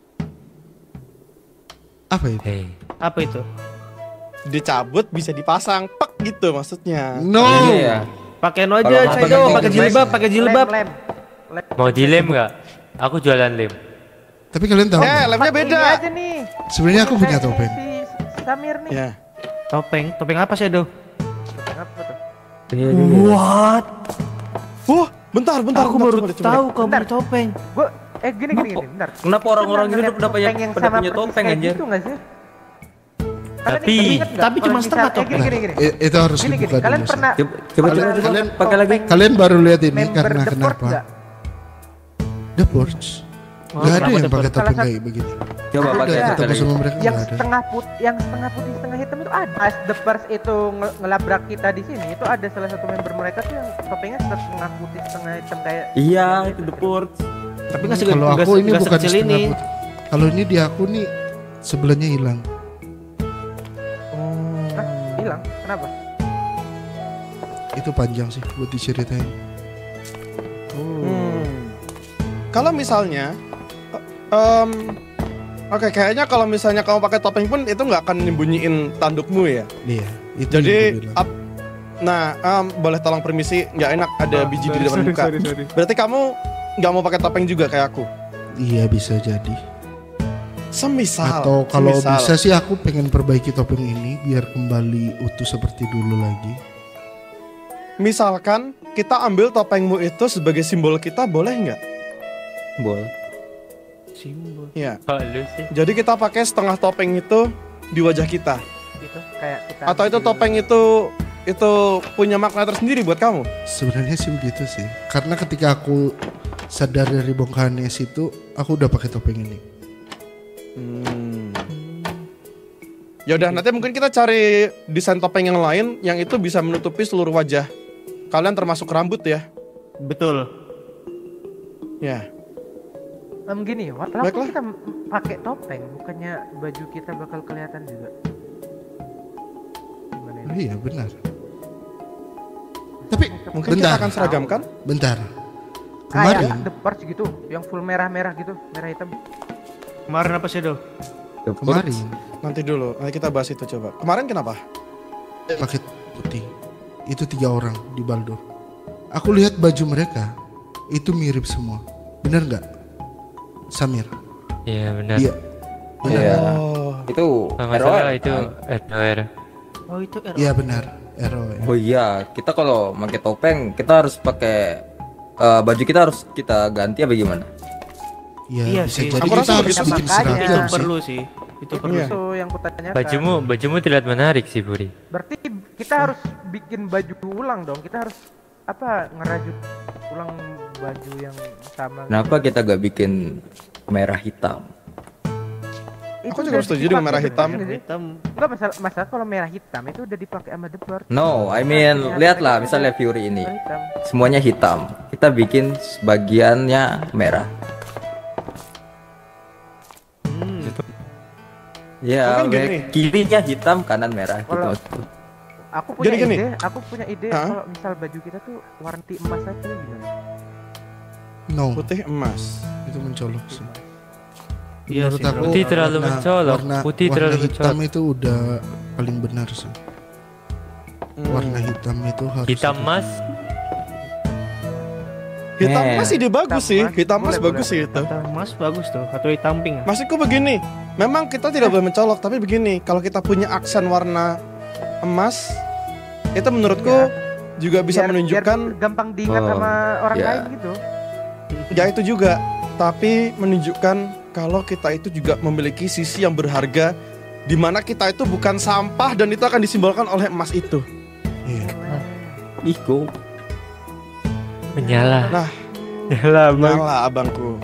Apa itu? Hei, Apa itu? Dicabut bisa dipasang, pek gitu maksudnya. No. Iya. Pakai no aja, Kalau Shadow. pakai Pakai lem, jilbab, pakai jilbab. Lem, lem. mau dilem nggak? Aku jualan lem. Tapi kalian tahu Eh, nggak? lemnya Pakai beda. ini aja nih. Sebenarnya aku punya Si- topeng. Si Samir nih. Ya. Topeng, topeng apa Shadow? Apa tuh? Iya juga. What? Wah, bentar, bentar. Aku bentar, baru coba deh, coba tahu deh. kau Bentar. punya topeng. Gua eh gini gini gini, bentar. Kenapa orang-orang Pernah hidup ngeliat udah punya topeng yang pada sama punya persis topeng kayak anjir? gitu nggak sih? Kalian Tapi- inget nggak tapi kalau cuma misal- setengah eh, gini topeng. gini gini. I- itu harus Gini gini, dibuka kalian dulu. pernah Coba coba coba, coba. Kalian- pakai lagi. topeng Kalian baru lihat ini member karena The Port kenapa? nggak? The Porch. Oh, Gak ada kenapa yang The pakai Port? topeng Salah kayak begitu. Coba Aku pakai udah Ada. ketemu pakai sama lagi. mereka Yang nggak ada. setengah put, yang setengah putih setengah hitam itu ada. Pas The Port itu nge- ngelabrak kita di sini, itu ada salah satu member mereka tuh yang topengnya setengah putih setengah hitam kayak. Iya, itu the port. Tapi nggak se- Kalau nggak aku se- ini nggak bukan sekecil setengah ini. putih. Kalau ini di aku nih sebelahnya hilang. Hah? Hilang? Kenapa? Itu panjang sih buat diceritain. Hmm. Kalau misalnya, em, oke kayaknya kalau misalnya kamu pakai topeng pun itu nggak akan nyembunyiin tandukmu ya. Iya, itu Jadi, yang aku bilang. ap- nah em, boleh tolong permisi, nggak enak ada biji di depan muka. Berarti kamu nggak mau pakai topeng juga kayak aku. Iya bisa jadi. Semisal. Atau kalau semisal. bisa sih aku pengen perbaiki topeng ini biar kembali utuh seperti dulu lagi. Misalkan kita ambil topengmu itu sebagai simbol kita, boleh nggak? Boleh. Simbol. Ya. Kalau lu sih. Jadi kita pakai setengah topeng itu di wajah kita. Itu kayak kita Atau itu ambil- topeng itu itu punya makna tersendiri buat kamu? Sebenarnya sih begitu sih. Karena ketika aku sadar dari bongkahannya situ, aku udah pakai topeng ini. Hmm. Ya udah, nanti mungkin kita cari desain topeng yang lain yang itu bisa menutupi seluruh wajah kalian, termasuk rambut ya. Betul. Ya. Em gini, what kenapa Baiklah. kita m- pakai topeng, bukannya baju kita bakal kelihatan juga? Gimana Oh ini? iya benar. Tapi Mungkin bentar, kita akan seragamkan. bentar. Kayak Kemarin The Purge gitu, yang full merah-merah gitu, merah hitam. Kemarin apa sih, Do? kemarin Nanti dulu, nanti kita bahas itu coba. Kemarin kenapa? pakai putih. Itu tiga orang di Baldur. Aku lihat baju mereka itu mirip semua. Bener nggak, Samir? Iya benar. Iya. Benar. Iya. Oh. Itu Kalau nggak R O R, salah itu kan? R O R. Oh, itu R O R. Iya benar. Ero. Oh iya, kita kalau pakai topeng kita harus pakai eh, baju kita harus kita ganti apa gimana? Iya, Iya bisa sih. jadi Aku kita rasa harus begitu. bikin Makanya. seragam Itu sih. perlu sih. Itu perlu. Iya. Itu yang kutanyakan. Bajumu, bajumu terlihat menarik sih Buri. Berarti kita harus bikin baju ulang dong. Kita harus apa ngerajut ulang baju yang sama. Kenapa kita gak bikin merah hitam? Aku juga setuju dengan merah hitam. Hitam. Enggak masalah, masalah kalau merah hitam itu udah dipakai sama The Purge. No, I mean lihatlah misalnya Fury ini Merah hitam. semuanya hitam. Kita bikin sebagiannya merah. Hmm. Ya, Mungkin gini. kirinya hitam, kanan merah gitu. Kalau- Aku punya Jadi gini. ide, aku punya ide Hah? kalau misal baju kita tuh warna emas aja gimana? No, Putih emas. itu mencolok sih. Iya Menurut sih, aku bro. Putih terlalu warna- mencolok. warna, Putih warna terlalu hitam mencolok. itu udah paling benar sih. Hmm. Warna hitam itu harus Hitam ada. mas. Hitam Eh. emas ide bagus Hitam sih. emas. Hitam emas Boleh, bagus boleh. sih itu. Kata Mas bagus tuh. Atau hitam pink. Maksudku begini, memang kita tidak boleh mencolok, tapi begini, kalau kita punya aksen warna emas, itu menurutku juga bisa Biar- menunjukkan biar gampang diingat Oh, sama orang ya. lain gitu. ya itu juga, tapi menunjukkan kalau kita itu juga memiliki sisi yang berharga, di mana kita itu bukan sampah dan itu akan disimbolkan oleh emas itu. Iya. Iko. Menyala. Nah. Nyala bang. Nyala abangku.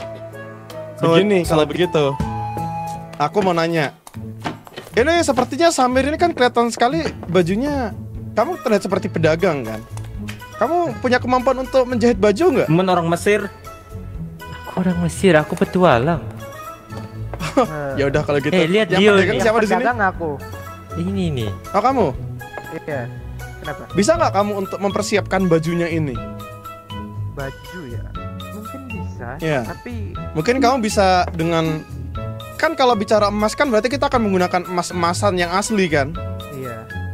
Begini kalau begitu, aku mau nanya. Ini sepertinya Samir ini kan kelihatan sekali bajunya. Kamu terlihat seperti pedagang kan? Kamu punya kemampuan untuk menjahit baju nggak? Temen orang Mesir. Aku orang Mesir, aku petualang. Ya udah kalau gitu. Eh, lihat yang Dio pedagang nih. siapa di sini? Pedagang aku. Ini nih. Oh kamu. Iya. Kenapa? Bisa nggak kamu untuk mempersiapkan bajunya ini? Baju ya. Mungkin bisa, Iya. tapi Mungkin kamu bisa dengan, kan kalau bicara emas kan berarti kita akan menggunakan emas-emasan yang asli kan? iya.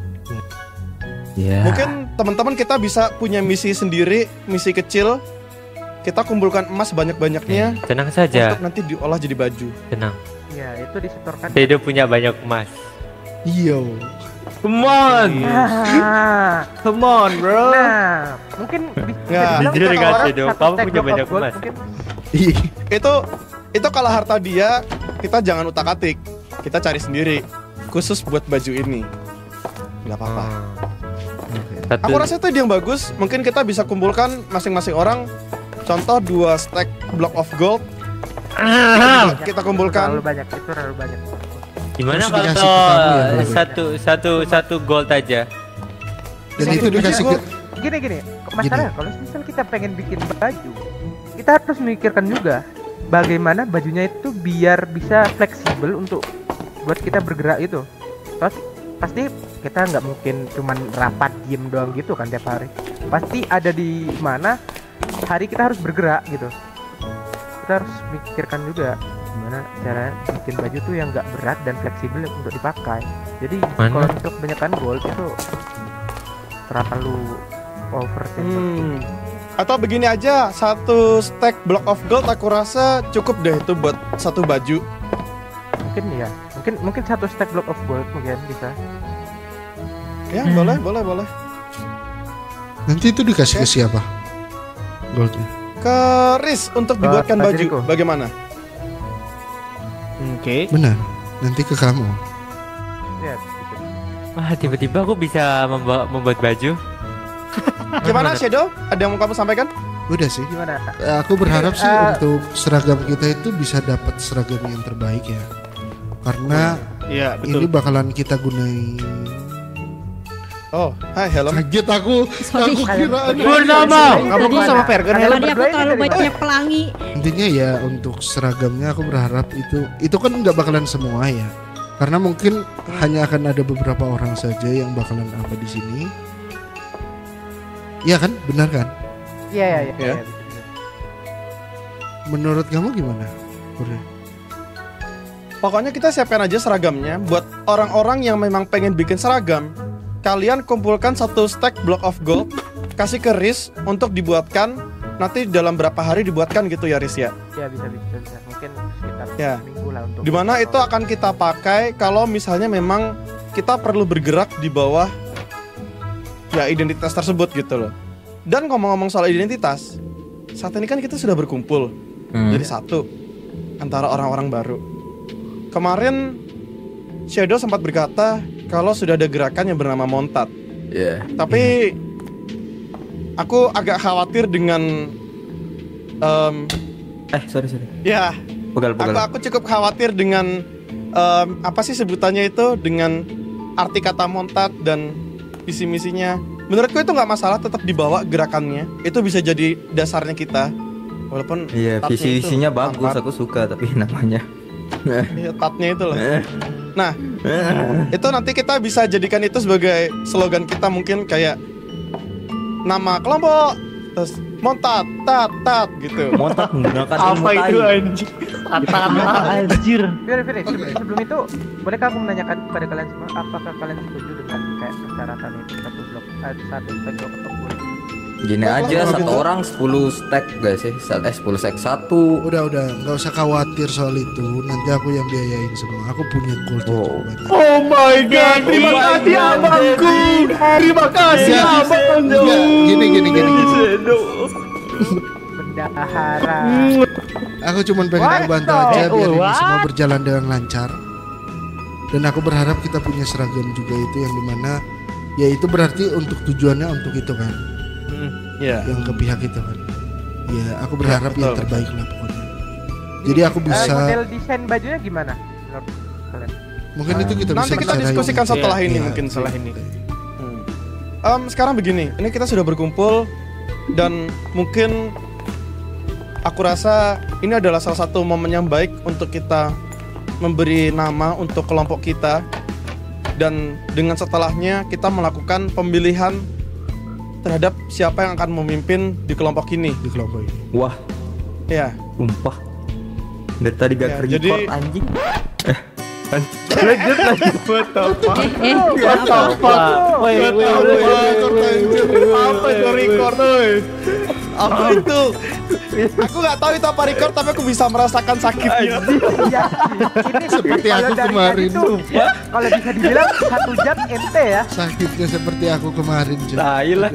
Ya. Mungkin teman-teman kita bisa punya misi sendiri, misi kecil. Kita kumpulkan emas banyak-banyaknya Eh, tenang saja, untuk nanti diolah jadi baju. tenang. Iya, itu disetorkan. Dedo punya banyak emas. Iya. Come on. Nah, Come on, bro. nah, mungkin bi- bisa Nggak. dibilang Jujur satu dikasih orang dong, satu kamu stack punya block of banyak gold emas. mungkin. Iya. Itu itu kalau harta dia, kita jangan utak-atik. Kita cari sendiri khusus buat baju ini. Nggak apa-apa. Satu. Aku rasa itu ide yang bagus. Mungkin kita bisa kumpulkan masing-masing orang. Contoh dua stack block of gold. Ah, Kita Terlalu kumpulkan. banyak, itu terlalu banyak. gimana Terus kalau dikasih ke kamu ya, bro? satu satu satu gold aja? Dan itu dikasih ke Gini gini, masalah kalau misal kita pengen bikin baju, kita harus memikirkan juga bagaimana bajunya itu biar bisa fleksibel untuk buat kita bergerak itu. Terus pasti kita nggak mungkin cuman rapat diem doang gitu kan tiap hari. Pasti ada di mana hari kita harus bergerak gitu. Kita harus mikirkan juga gimana cara bikin baju tuh yang nggak berat dan fleksibel untuk dipakai. Jadi Mana? kalau untuk kebanyakan gold itu terlalu over sih. Hmm. Atau begini aja, satu stack block of gold aku rasa cukup deh itu buat satu baju. mungkin ya, mungkin mungkin satu stack block of gold mungkin bisa. Ya, boleh, boleh, boleh. Nanti itu dikasih ke siapa? Goldnya. Ke Riz untuk Ke dibuatkan Pak baju. Jericho. Bagaimana? Oke. Benar. Nanti ke kamu. Ya, gitu. Wah, tiba-tiba aku bisa memba- membuat baju. Gimana Shadow? Ada yang mau kamu sampaikan? Udah sih. Gimana? Eh, Aku berharap sih Eh, untuk seragam kita itu bisa dapat seragam yang terbaik ya. Karena Iya, ini betul. bakalan kita gunain. Oh, hai helm. Kaget aku. Sorry. Aku kira ada. Purnama. Kamu tuh sama Vergon Tadi helm aku berdua ini terlalu dari banyak pelangi. Intinya ya untuk seragamnya aku berharap itu itu kan nggak bakalan semua ya. Karena mungkin hanya akan ada beberapa orang saja yang bakalan apa di sini. Iya kan? Benar kan? Iya, iya, iya. Ya. iya, bisa, bisa. Menurut kamu gimana? Purnya? Pokoknya kita siapkan aja seragamnya buat orang-orang yang memang pengen bikin seragam. Kalian kumpulkan satu stack block of gold, kasih ke Riz untuk dibuatkan. Nanti dalam berapa hari dibuatkan gitu ya Riz ya. Iya, bisa, bisa, bisa. Mungkin sekitar Ya. minggu lah untuk. Dimana itu akan kita pakai kalau misalnya memang kita perlu bergerak di bawah ya identitas tersebut gitu loh. Dan ngomong-ngomong soal identitas, saat ini kan kita sudah berkumpul Hmm. jadi satu antara orang-orang baru. Kemarin Shadow sempat berkata kalau sudah ada gerakan yang bernama Montat. Iya. Tapi aku agak khawatir dengan em, Eh, sorry sorry. ya Pegal Aku, pegal. aku cukup khawatir dengan em, apa sih sebutannya itu, dengan arti kata montat dan visi misinya. Menurutku itu nggak masalah, tetap dibawa gerakannya. Itu bisa jadi dasarnya kita. Walaupun Iya, tatnya visi itu visinya bagus, mantap. aku suka tapi namanya. Iya, tatnya itu loh. Nah, itu nanti kita bisa jadikan itu sebagai slogan kita, mungkin kayak nama kelompok, terus montat, tat, tat gitu. Montak menggunakan ilmu Apa itu tai. anjing? Anjir. Fir, Fir, sebelum, sebelum itu, bolehkah aku menanyakan kepada kalian semua, apakah kalian setuju dengan kayak persyaratan itu satu blok, eh, satu stack blok atau gold? Gini Oh, aja oh, satu gitu. orang sepuluh stack guys ya. Sa- Eh sepuluh stack satu. Udah udah nggak usah khawatir soal itu. Nanti aku yang biayain semua. Aku punya gold yang Oh. cukup banyak. Oh my god, terima kasih abangku. Terima kasih Enggak, abang. enggak, gini gini gini. gini. Bendahara. Aku cuma pengen What? ngebantu aja Oh, biar ini what? semua berjalan dengan lancar. Dan aku berharap kita punya seragam juga itu yang dimana ya itu berarti untuk tujuannya untuk itu kan, Iya. yang ke pihak itu kan. Ya aku berharap betul, yang terbaik lah pokoknya. Jadi aku Eh, bisa model desain bajunya gimana menurut kalian? mungkin itu kita Nanti bisa kita bicarain. diskusikan setelah Iya, ini iya, mungkin setelah sih. Hmm. Em, sekarang begini, ini kita sudah berkumpul dan mungkin aku rasa ini adalah salah satu momen yang baik untuk kita memberi nama untuk kelompok kita, dan dengan setelahnya kita melakukan pemilihan terhadap siapa yang akan memimpin di kelompok ini. di kelompok ini. Wah, Ya, sumpah. Dari tadi gak Ya, record jadi- anjing. Lanjut lanjut buat apa? Eh, eh, apa? Woi, woi, apa itu record, oi? Apa itu? Aku nggak tahu itu apa record, tapi aku bisa merasakan sakitnya. Iya, ini Seperti kalau aku dari kemarin. tadi tuh, kalau bisa dibilang satu jam ente ya. Sakitnya seperti aku kemarin cuy. Tai lah.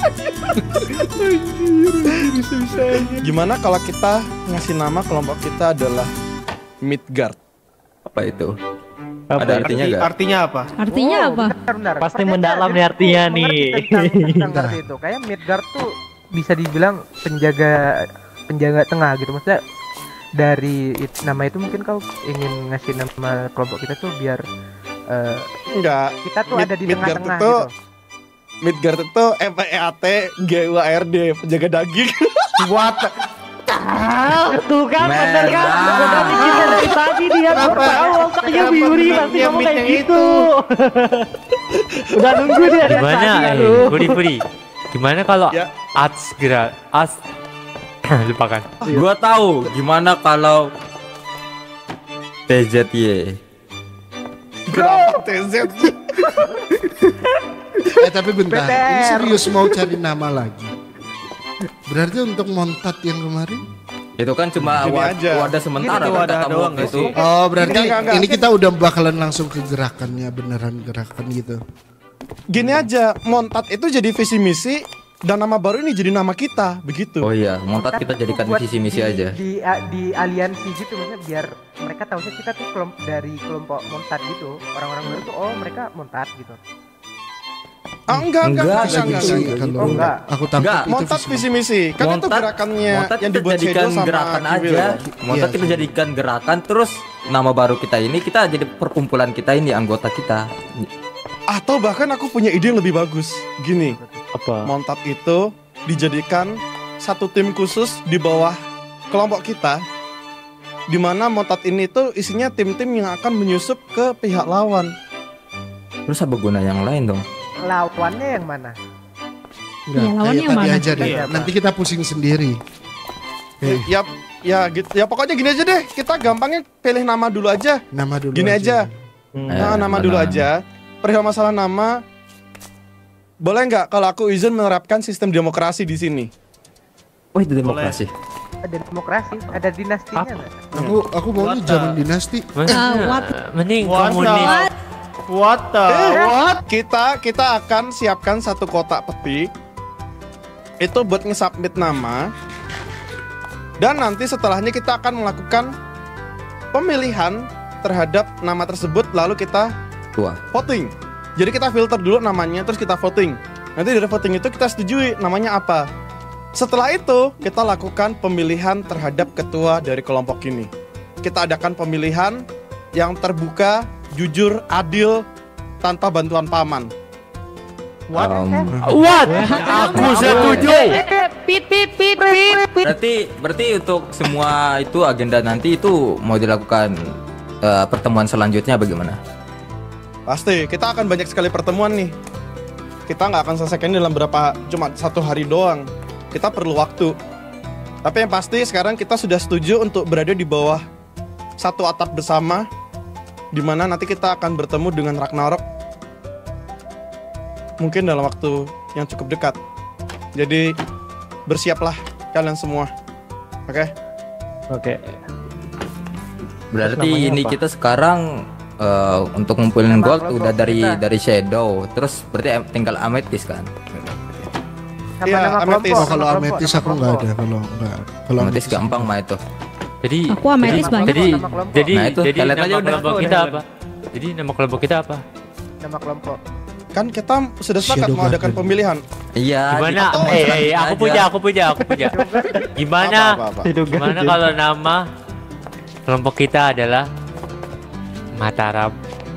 Gimana kalau kita ngasih nama kelompok kita adalah Midgard? Apa itu? Ada artinya Arti- gak? Artinya apa? Artinya Oh, apa? bentar, bentar. Pasti Sepertinya mendalam dia nih tuh artinya mengerti nih. Tentang, tentang arti itu. Kayak Midgard tuh bisa dibilang penjaga penjaga tengah gitu. Maksudnya dari it- nama itu mungkin kau ingin ngasih nama kelompok kita tuh biar eh, Enggak. kita tuh Mid- ada di Midgard tengah-tengah itu gitu. Midgard itu M P E A T G U A R D, penjaga daging. What? Tuh kan, bener kan? Gue udah mikirnya dari tadi dia gue tahu otaknya biuri pasti kamu kayak gitu. Udah nunggu dia dari Gimana? tadi, Eh, aduh. Puri Puri. Gimana kalau Ya. Ats gerak As lupakan. Gua tahu gimana kalau T Z Y. Kenapa T Z? Eh tapi bentar, ini Beter. serius mau cari nama lagi. Berarti untuk Montat yang kemarin Itu kan cuma Gini wad- aja. wadah sementara Gini, kan wadah kata doang Mok itu. Oh berarti Enggak, enggak, enggak. ini kita udah bakalan langsung ke gerakannya beneran gerakan gitu. Gini aja, Montat itu jadi visi misi dan nama baru ini jadi nama kita, begitu. Oh iya, Montat kita Tapi jadikan buat visi-misi di, aja. di, a- di aliansi gitu maksudnya biar mereka tahu kita tuh kelompok dari kelompok Montat gitu. Orang-orang baru tuh oh mereka Montat gitu. Ah, enggak, enggak, Enggak, enggak, Bisa enggak, gitu enggak. kalau Oh, enggak. aku tangkap Enggak. itu Montat visi visi misi, kan itu gerakannya Montat yang kita dibuat jadikan Shadow sama gerakan Kiwil. aja. Montat Iya. kita jadikan gerakan, terus nama baru kita ini kita jadi perkumpulan kita ini anggota kita. Atau bahkan aku punya ide yang lebih bagus. Gini, Apa? Montat itu dijadikan satu tim khusus di bawah kelompok kita, di mana Montat ini tuh isinya tim-tim yang akan menyusup ke pihak lawan. Terus apa guna yang lain dong? Lawannya yang mana? Enggak, Iya, lawannya kayak yang tadi mana? aja deh. Iya, Nanti kita pusing sendiri. Eh, Ya, ya gitu. Ya pokoknya gini aja deh. Kita gampangnya pilih nama dulu aja. nama dulu. Gini aja. Hmm. Eh, Nah, nama dulu nama. aja. Perihal masalah nama, boleh nggak kalau aku izin menerapkan sistem demokrasi di sini? Oh itu demokrasi. Ada demokrasi, ada dinastinya nggak? Aku aku maunya What zaman the- dinasti. Ah, what? Mending What komunis. the- What the Eh, what? Kita kita akan siapkan satu kotak peti. Itu buat nge-submit nama. Dan nanti setelahnya kita akan melakukan pemilihan terhadap nama tersebut, lalu kita Tua. voting. Jadi kita filter dulu namanya, terus kita voting. Nanti dari voting itu kita setujui namanya apa. Setelah itu kita lakukan pemilihan terhadap ketua dari kelompok ini. Kita adakan pemilihan yang terbuka, jujur, adil, tanpa bantuan paman. Um, What? Aku setuju. Pit, pit, pit, pit. berarti berarti untuk semua itu agenda nanti itu mau dilakukan eh, pertemuan selanjutnya bagaimana? Pasti, kita akan banyak sekali pertemuan nih. Kita nggak akan selesaikan ini dalam berapa, cuma satu hari doang. Kita perlu waktu. Tapi yang pasti sekarang kita sudah setuju untuk berada di bawah satu atap bersama, di mana nanti kita akan bertemu dengan Ragnarok. Mungkin dalam waktu yang cukup dekat. Jadi bersiaplah kalian semua. Oke? Oke. Berarti namanya ini apa? kita sekarang eh, untuk ngumpulin Nama gold kelompok udah dari kita. dari Shadow, terus berarti em- tinggal Amethyst kan? Sama Iya, nama ametis. kelompok. Oh kalau nama kelompok, ametis nama aku nggak kelompok. ada. Kalau nggak kalau Amethyst gampang mah itu. Jadi Aku ametis jadi- banyak. Jadi Nama kelompok. jadi Nah, itu, jadi kalian nama aja udah kelompok tahu kita deh, apa? Jadi nama kelompok kita apa? Nama kelompok. Kan kita sudah sepakat Shadow mau adakan Garden. pemilihan. Iya. Gimana? di pertemuan Eh, eh, selanjutnya aku aja. punya, aku punya, aku punya. Gimana? Apa, apa, apa. Gimana kalau nama kelompok kita adalah Mataram?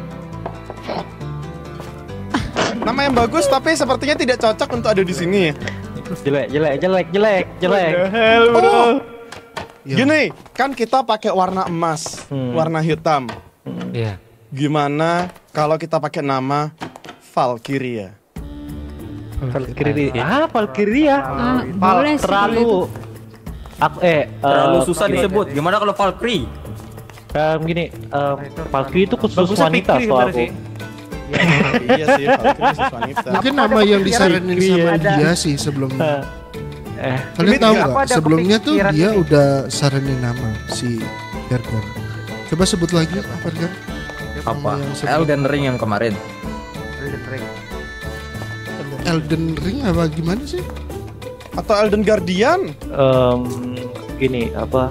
Nama yang bagus tapi sepertinya tidak cocok untuk ada di sini. Jelek, jelek, jelek, jelek, jelek. Oh, Ya. gini, kan kita pakai warna emas, Hmm. warna hitam. Iya. Gimana kalau kita pakai nama Valkyria? Valkyrie. Ah, Valkyrie ya. Ah, Val- boleh sih kalau terlalu itu. aku eh Terlalu eh, susah gini, disebut. Gimana kalau Valkyrie? em, gini, em, Valkyrie itu khusus Bagusnya wanita Fikri so sebenarnya aku. sih. Iya sih, Valkyrie khusus wanita. Mungkin Aku nama ada yang pikiran disaranin Fikri sama ada. dia sih sebelumnya. Eh, Kalian Ini tahu nggak, aku nggak? ada Sebelumnya tuh kepikiran dia ini. udah saranin nama si Berger. Coba sebut lagi Berger. Apa? Nama yang sebelum- Elden Ring yang kemarin. Elden Ring. Elden Ring apa gimana sih? Atau Elden Guardian? em, gini apa?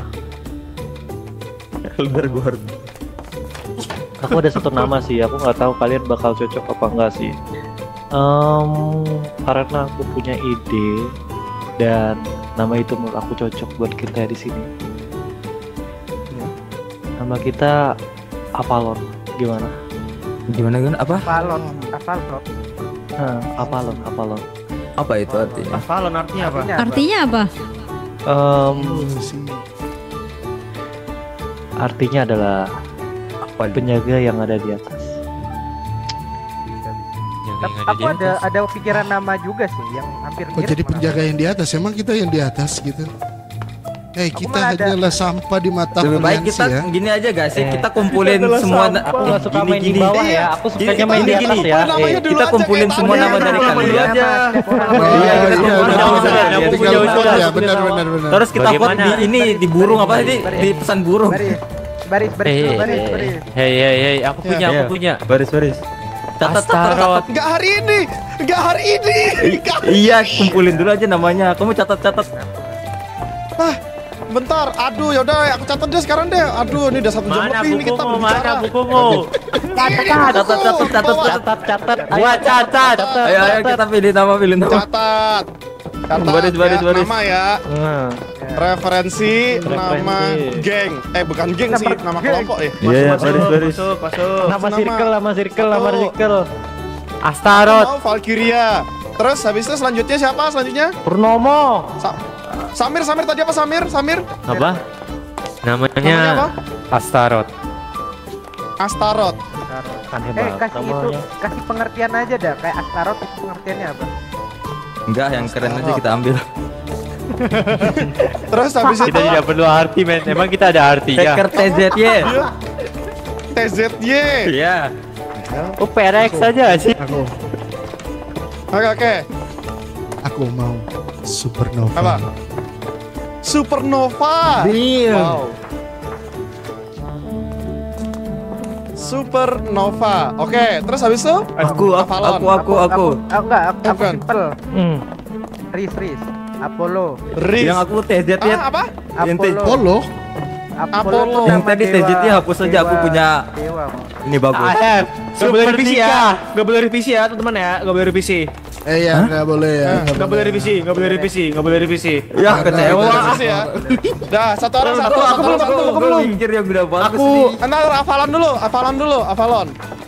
Elder Guard. Aku ada satu nama sih, aku nggak tahu kalian bakal cocok apa enggak sih. Em, karena aku punya ide dan nama itu menurut aku cocok buat kita di sini. Nama kita Avalon, gimana? Gimana kan? Apa? Avalon, Avalon. Nah, Avalon, Avalon. Apa itu artinya? Avalon artinya apa? Artinya Artinya apa? Em, Oh, si artinya adalah Apa? penjaga yang ada di atas. Yang Tapi ada aku di ada atas. ada pikiran nama juga sih yang hampir Oh mirip jadi malah. penjaga yang di atas, emang kita yang di atas gitu. Eh, Aku kita malah ada- hanyalah sampah di mata Lebih baik aliansi kita ya. gini aja gak sih? Eh. Kita kumpulin semua na- Aku nggak suka gini, main di gini. bawah Iya. ya. Aku sukanya Kita main di gini, atas gini. ya. Namanya Eh, dulu Kita aja kumpulin kayak semua tadi. nama dari Nama kalian. dulu aja. Oh, Iya, kita iya, kumpulin benar, nama benar, dari- benar. aku Tinggal punya vote usul. ya, benar, benar, benar. Terus kita vote di Bagaimana? ini di burung apa tadi? Di pesan burung. Baris, baris, baris, Eh, dulu, baris, baris. hei hei hei, aku punya, aku Iya. punya. Baris baris. Catat catat. Astaroth. Nggak hari ini, nggak hari ini. Nggak. Iya, kumpulin dulu aja namanya. Kamu catat catat. Ah, bentar. Aduh, yaudah, aku catat deh sekarang deh. Aduh, ini udah satu jam Mana lebih ini kita bukumu? berbicara. Mana bukumu? Catat catat catat catat. Catat, catat. Gua catat. Ayo ayo kita pilih nama pilih nama. Catat. Catat. Baris, baris, ya, baris. Nama ya. Nah, Referensi, Referensi. nama geng. Eh, bukan geng sih, Nama nama geng. kelompok ya. Iya iya Masuk, baris baris. Masuk, masuk. nama nama. circle, nama circle, nama Satu. circle. Astaroth. Mau Valkyria. Terus habis itu selanjutnya siapa selanjutnya? Purnomo. Sa- Samir, Samir tadi apa Samir? Samir? Apa? Namanya apa? Namanya Astaroth. Astaroth. Aneh Eh, banget kasih itu, namanya. kasih pengertian aja dah. Kayak Astaroth itu pengertiannya apa? Enggak, yang keren aja kita ambil. Terus habis itu Kita tidak perlu arti, men. Emang kita ada artinya. Hacker T Z Y. T Z Y. Iya. Oh, P R X saja sih. Aku, Oke, oke. aku mau supernova. Apa? Supernova. Wow. Supernova. Oke, terus habis itu? Aku aku Avalon. aku aku aku. Aku enggak, aku, aku Bukan. simple. Hmm. Riz, Riz. Apollo. Riz. Yang aku T Z Y. Ah, apa? Yang T- Apollo. Polo, Apollo. tuh Yang nama tadi dewa- T Z Y hapus saja, aku dewa- punya. Dewa. Ini bagus. Gak boleh revisi ya. Nikah. Gak boleh revisi ya, teman-teman ya. Gak boleh revisi. eh ya nggak boleh ya. Gak boleh revisi, gak boleh revisi, gak boleh revisi. Ya kecewa. Terus ya. Dah, satu orang satu. Aku, aku satu belum, orang aku satu. belum, aku belum. Minggir yang udah bagus Aku nih. Entar Avalon dulu, Avalon dulu, Avalon.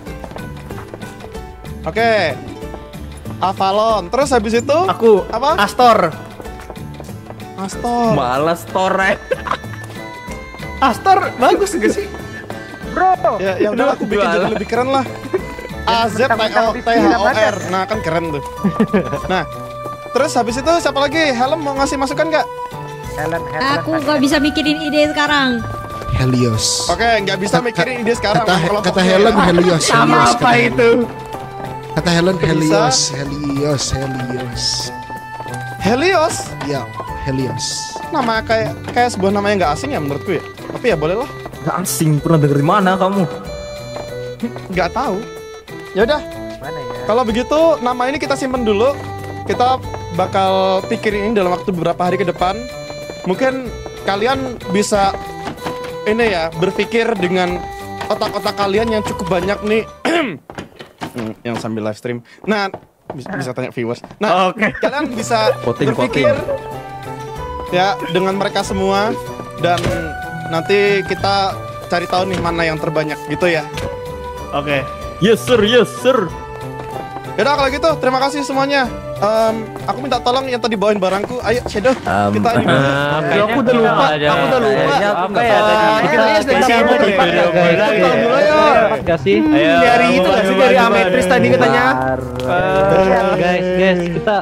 Oke. Avalon. Terus habis itu Aku apa? Astor. Astor. Malas torrent. Astor bagus gak sih? Bro. Ya, ya udah aku bikin jadi lebih keren lah. A Z T O T H O R. Nah, kan keren tuh. Nah, terus habis itu siapa lagi? Helm mau ngasih masukan nggak? Helen, Helen. Aku gak bisa mikirin ide sekarang. Helios. Oke, nggak bisa mikirin ide sekarang. Kata Kalau kata pokoknya- Helen Helios. Sama Helios, apa kata itu? Helen. Kata Helen Bisa. Helios, Helios, Helios. Helios. Ya, Helios. Nama kayak kayak sebuah nama yang nggak asing ya menurutku ya. Tapi ya boleh lah. Gak asing, pernah denger di mana kamu? Nggak tahu. Ya udah. Mana ya? Kalau begitu nama ini kita simpen dulu. Kita bakal pikirin ini dalam waktu beberapa hari ke depan. Mungkin kalian bisa ini ya berpikir dengan otak-otak kalian yang cukup banyak nih. Hmm, yang sambil live stream. Nah, bisa, bisa tanya viewers. Nah, Oke. kalian bisa Voting, berpikir ya dengan mereka semua dan nanti kita cari tahu nih mana yang terbanyak gitu ya. Oke. Yes sir, yes sir. Yaudah kalau gitu terima kasih semuanya. Em, aku minta tolong yang tadi bawain barangku. Ayo Shadow. Um, kita ini. Ah, Ya, aku udah lupa, kayaknya aku udah lupa. ada- Aku Apa nggak ya tahu. tadi? Kita Kita kayaknya kita dari mau siapa tempat deh? dulu, Guys, guys. kita dulu ayo. Dapat gak sih? Ayo, Dari itu nggak sih bubar, dari bubar, Ametris bubar. tadi katanya? Guys, guys, kita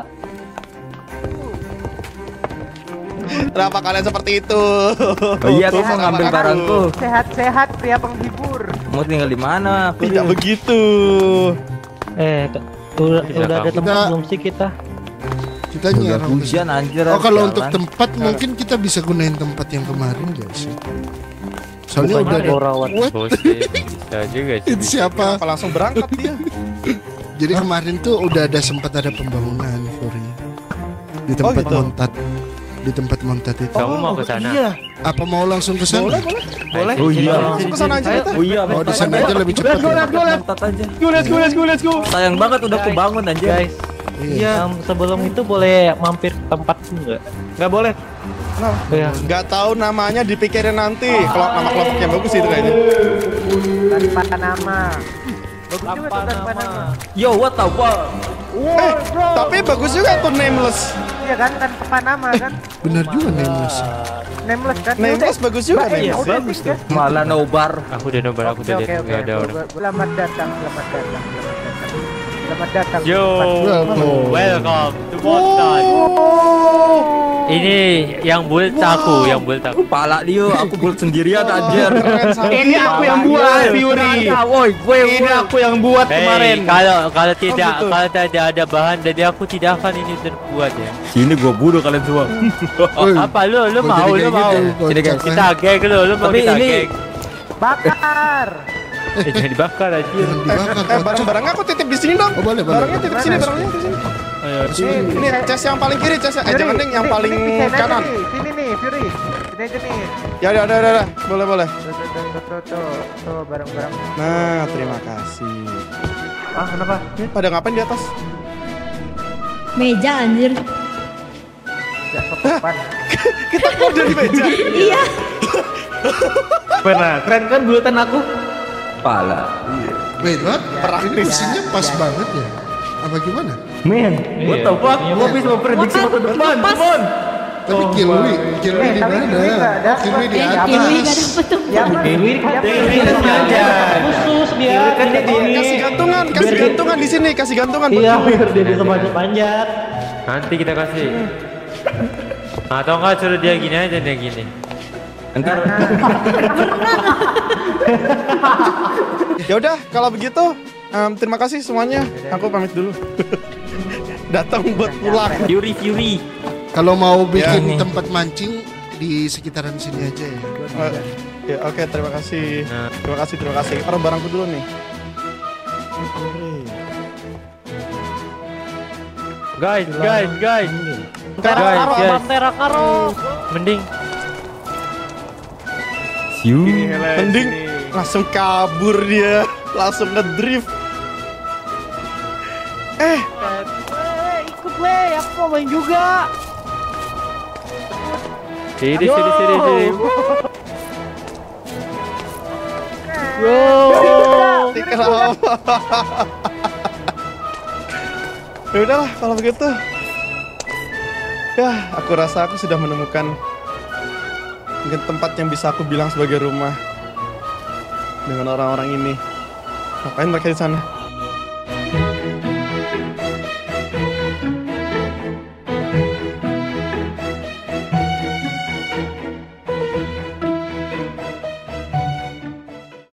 Kenapa kalian seperti itu? Oh iya, aku mau ngambil Sama barangku. Sehat-sehat pria penghibur. Mau tinggal di mana? Aku Tidak begitu. eh ke- udah, Bisa udah ada kamu. tempat Kita- belum sih kita? Kita Udah nyerang. hujan anjir. Oh kalau jalan. untuk tempat mungkin kita bisa gunain tempat yang kemarin guys. Soalnya Bukannya udah ada. Borawan. What? Bosin, bisa juga sih. Itu siapa? Kenapa langsung berangkat dia? Jadi kemarin tuh udah ada sempat ada pembangunan Fori di tempat gitu? montat, di tempat montat itu. Kamu mau ke sana? Iya. Apa mau langsung ke sana? Boleh, boleh. Boleh. Oh iya. Langsung ke sana aja kita. Oh iya, Oh di sana aja lebih cepat. Let's go, Ya? let's go, let's Montat aja. go, let's go, let's go, let's go. Sayang banget udah aku bangun anjir. Guys, Iya. em, sebelum itu boleh mampir ke tempat enggak? Gak boleh. Ya. Nggak tahu namanya dipikirin nanti. Kalau nama kelompok yang bagus itu kayaknya. Tanpa nama. Bagus juga tuh tanpa nama. Yo, what the fuck? Eh, tapi bagus juga tuh nameless. Iya kan, tanpa nama kan. Benar juga nameless. Nameless kan. Nameless bagus juga Iya, nameless. udah Bagus sih, tuh. kan? Malah nobar. Aku udah nobar, aku Oke udah oke lihat oke. nggak ada orang. Selamat datang, selamat datang, selamat datang. Selamat datang. Yo, Welcome. welcome to Boston. Ini yang build aku, yang build aku. Pala dia, aku buat sendirian anjir. Ini aku yang buat Fury. Woi, woi, Ini aku yang buat Hey, kemarin. kalau kalau tidak gitu. kalau tidak ada bahan dari aku tidak akan ini terbuat ya. Sini gua bunuh kalian semua. Woi, Apa lu lu kok mau jadi lu kayak mau? gitu, kocak, Sini, guys, kan? Kita geng lu, lu mau Tapi kita ini- geng. Bakar. Eh, jangan dibakar aja. Jangan dibakar, Eh, kocak. barang-barangnya aku titip di sini dong. Oh, boleh, boleh. Barangnya titip sini, barangnya titip sini. Ayo. Ini chest yang paling kiri, chest. Eh, Fury, jangan ding, yang ini- paling ini pisahin aja kanan. nih. Sini nih, Fury. Sini aja nih. Ya udah, udah, udah, udah. Boleh, boleh. Tuh, tuh, tuh, tuh, tuh, tuh, tuh, barang-barang. Nah, terima kasih. Ah, kenapa? Pada ngapain di atas? Meja anjir. Ya, sopan. Kita keluar dari meja. Iya. Benar, keren kan bulutan aku? Pala. Wait, what? Praktis. Ini mesinnya pas banget ya? Apa gimana? Men, what the fuck? Gua bisa memprediksi masa depan, teman. Tapi Kilwi, Kilwi di tapi mana? Kilwi nggak dapat. Kilwi di Eh, atas. Ini gak dapet tuh. Ya, Mas. Dewi Ya, Dewi Mas. kan sengaja. Khusus dia. Kan dia di Kasih gantungan, kasih gantungan di sini, kasih gantungan buat Iya, Dewi. biar dia bisa panjat-panjat. Nanti kita kasih. Atau enggak suruh dia gini aja dia gini. Nanti Ya udah, kalau begitu, em, terima kasih semuanya. Aku pamit dulu. Datang buat pulang. Fury Fury. Kalau mau bikin Ya. tempat mancing di sekitaran sini aja ya. Eh, ya oke, terima kasih. Nah. Terima kasih, terima kasih. Taruh barangku dulu nih. Guys, guys, guys. Karo, Guys, karo, guys. Pantera karo. Mending siu. Mending langsung kabur dia, langsung ngedrift. Eh, Eh, ikut weh, aku mau main juga. sini sini sini sini. Yo. kenapa? Ya udahlah kalau begitu. Ya, aku rasa aku sudah menemukan mungkin tempat yang bisa aku bilang sebagai rumah dengan orang-orang ini. Ngapain mereka di sana?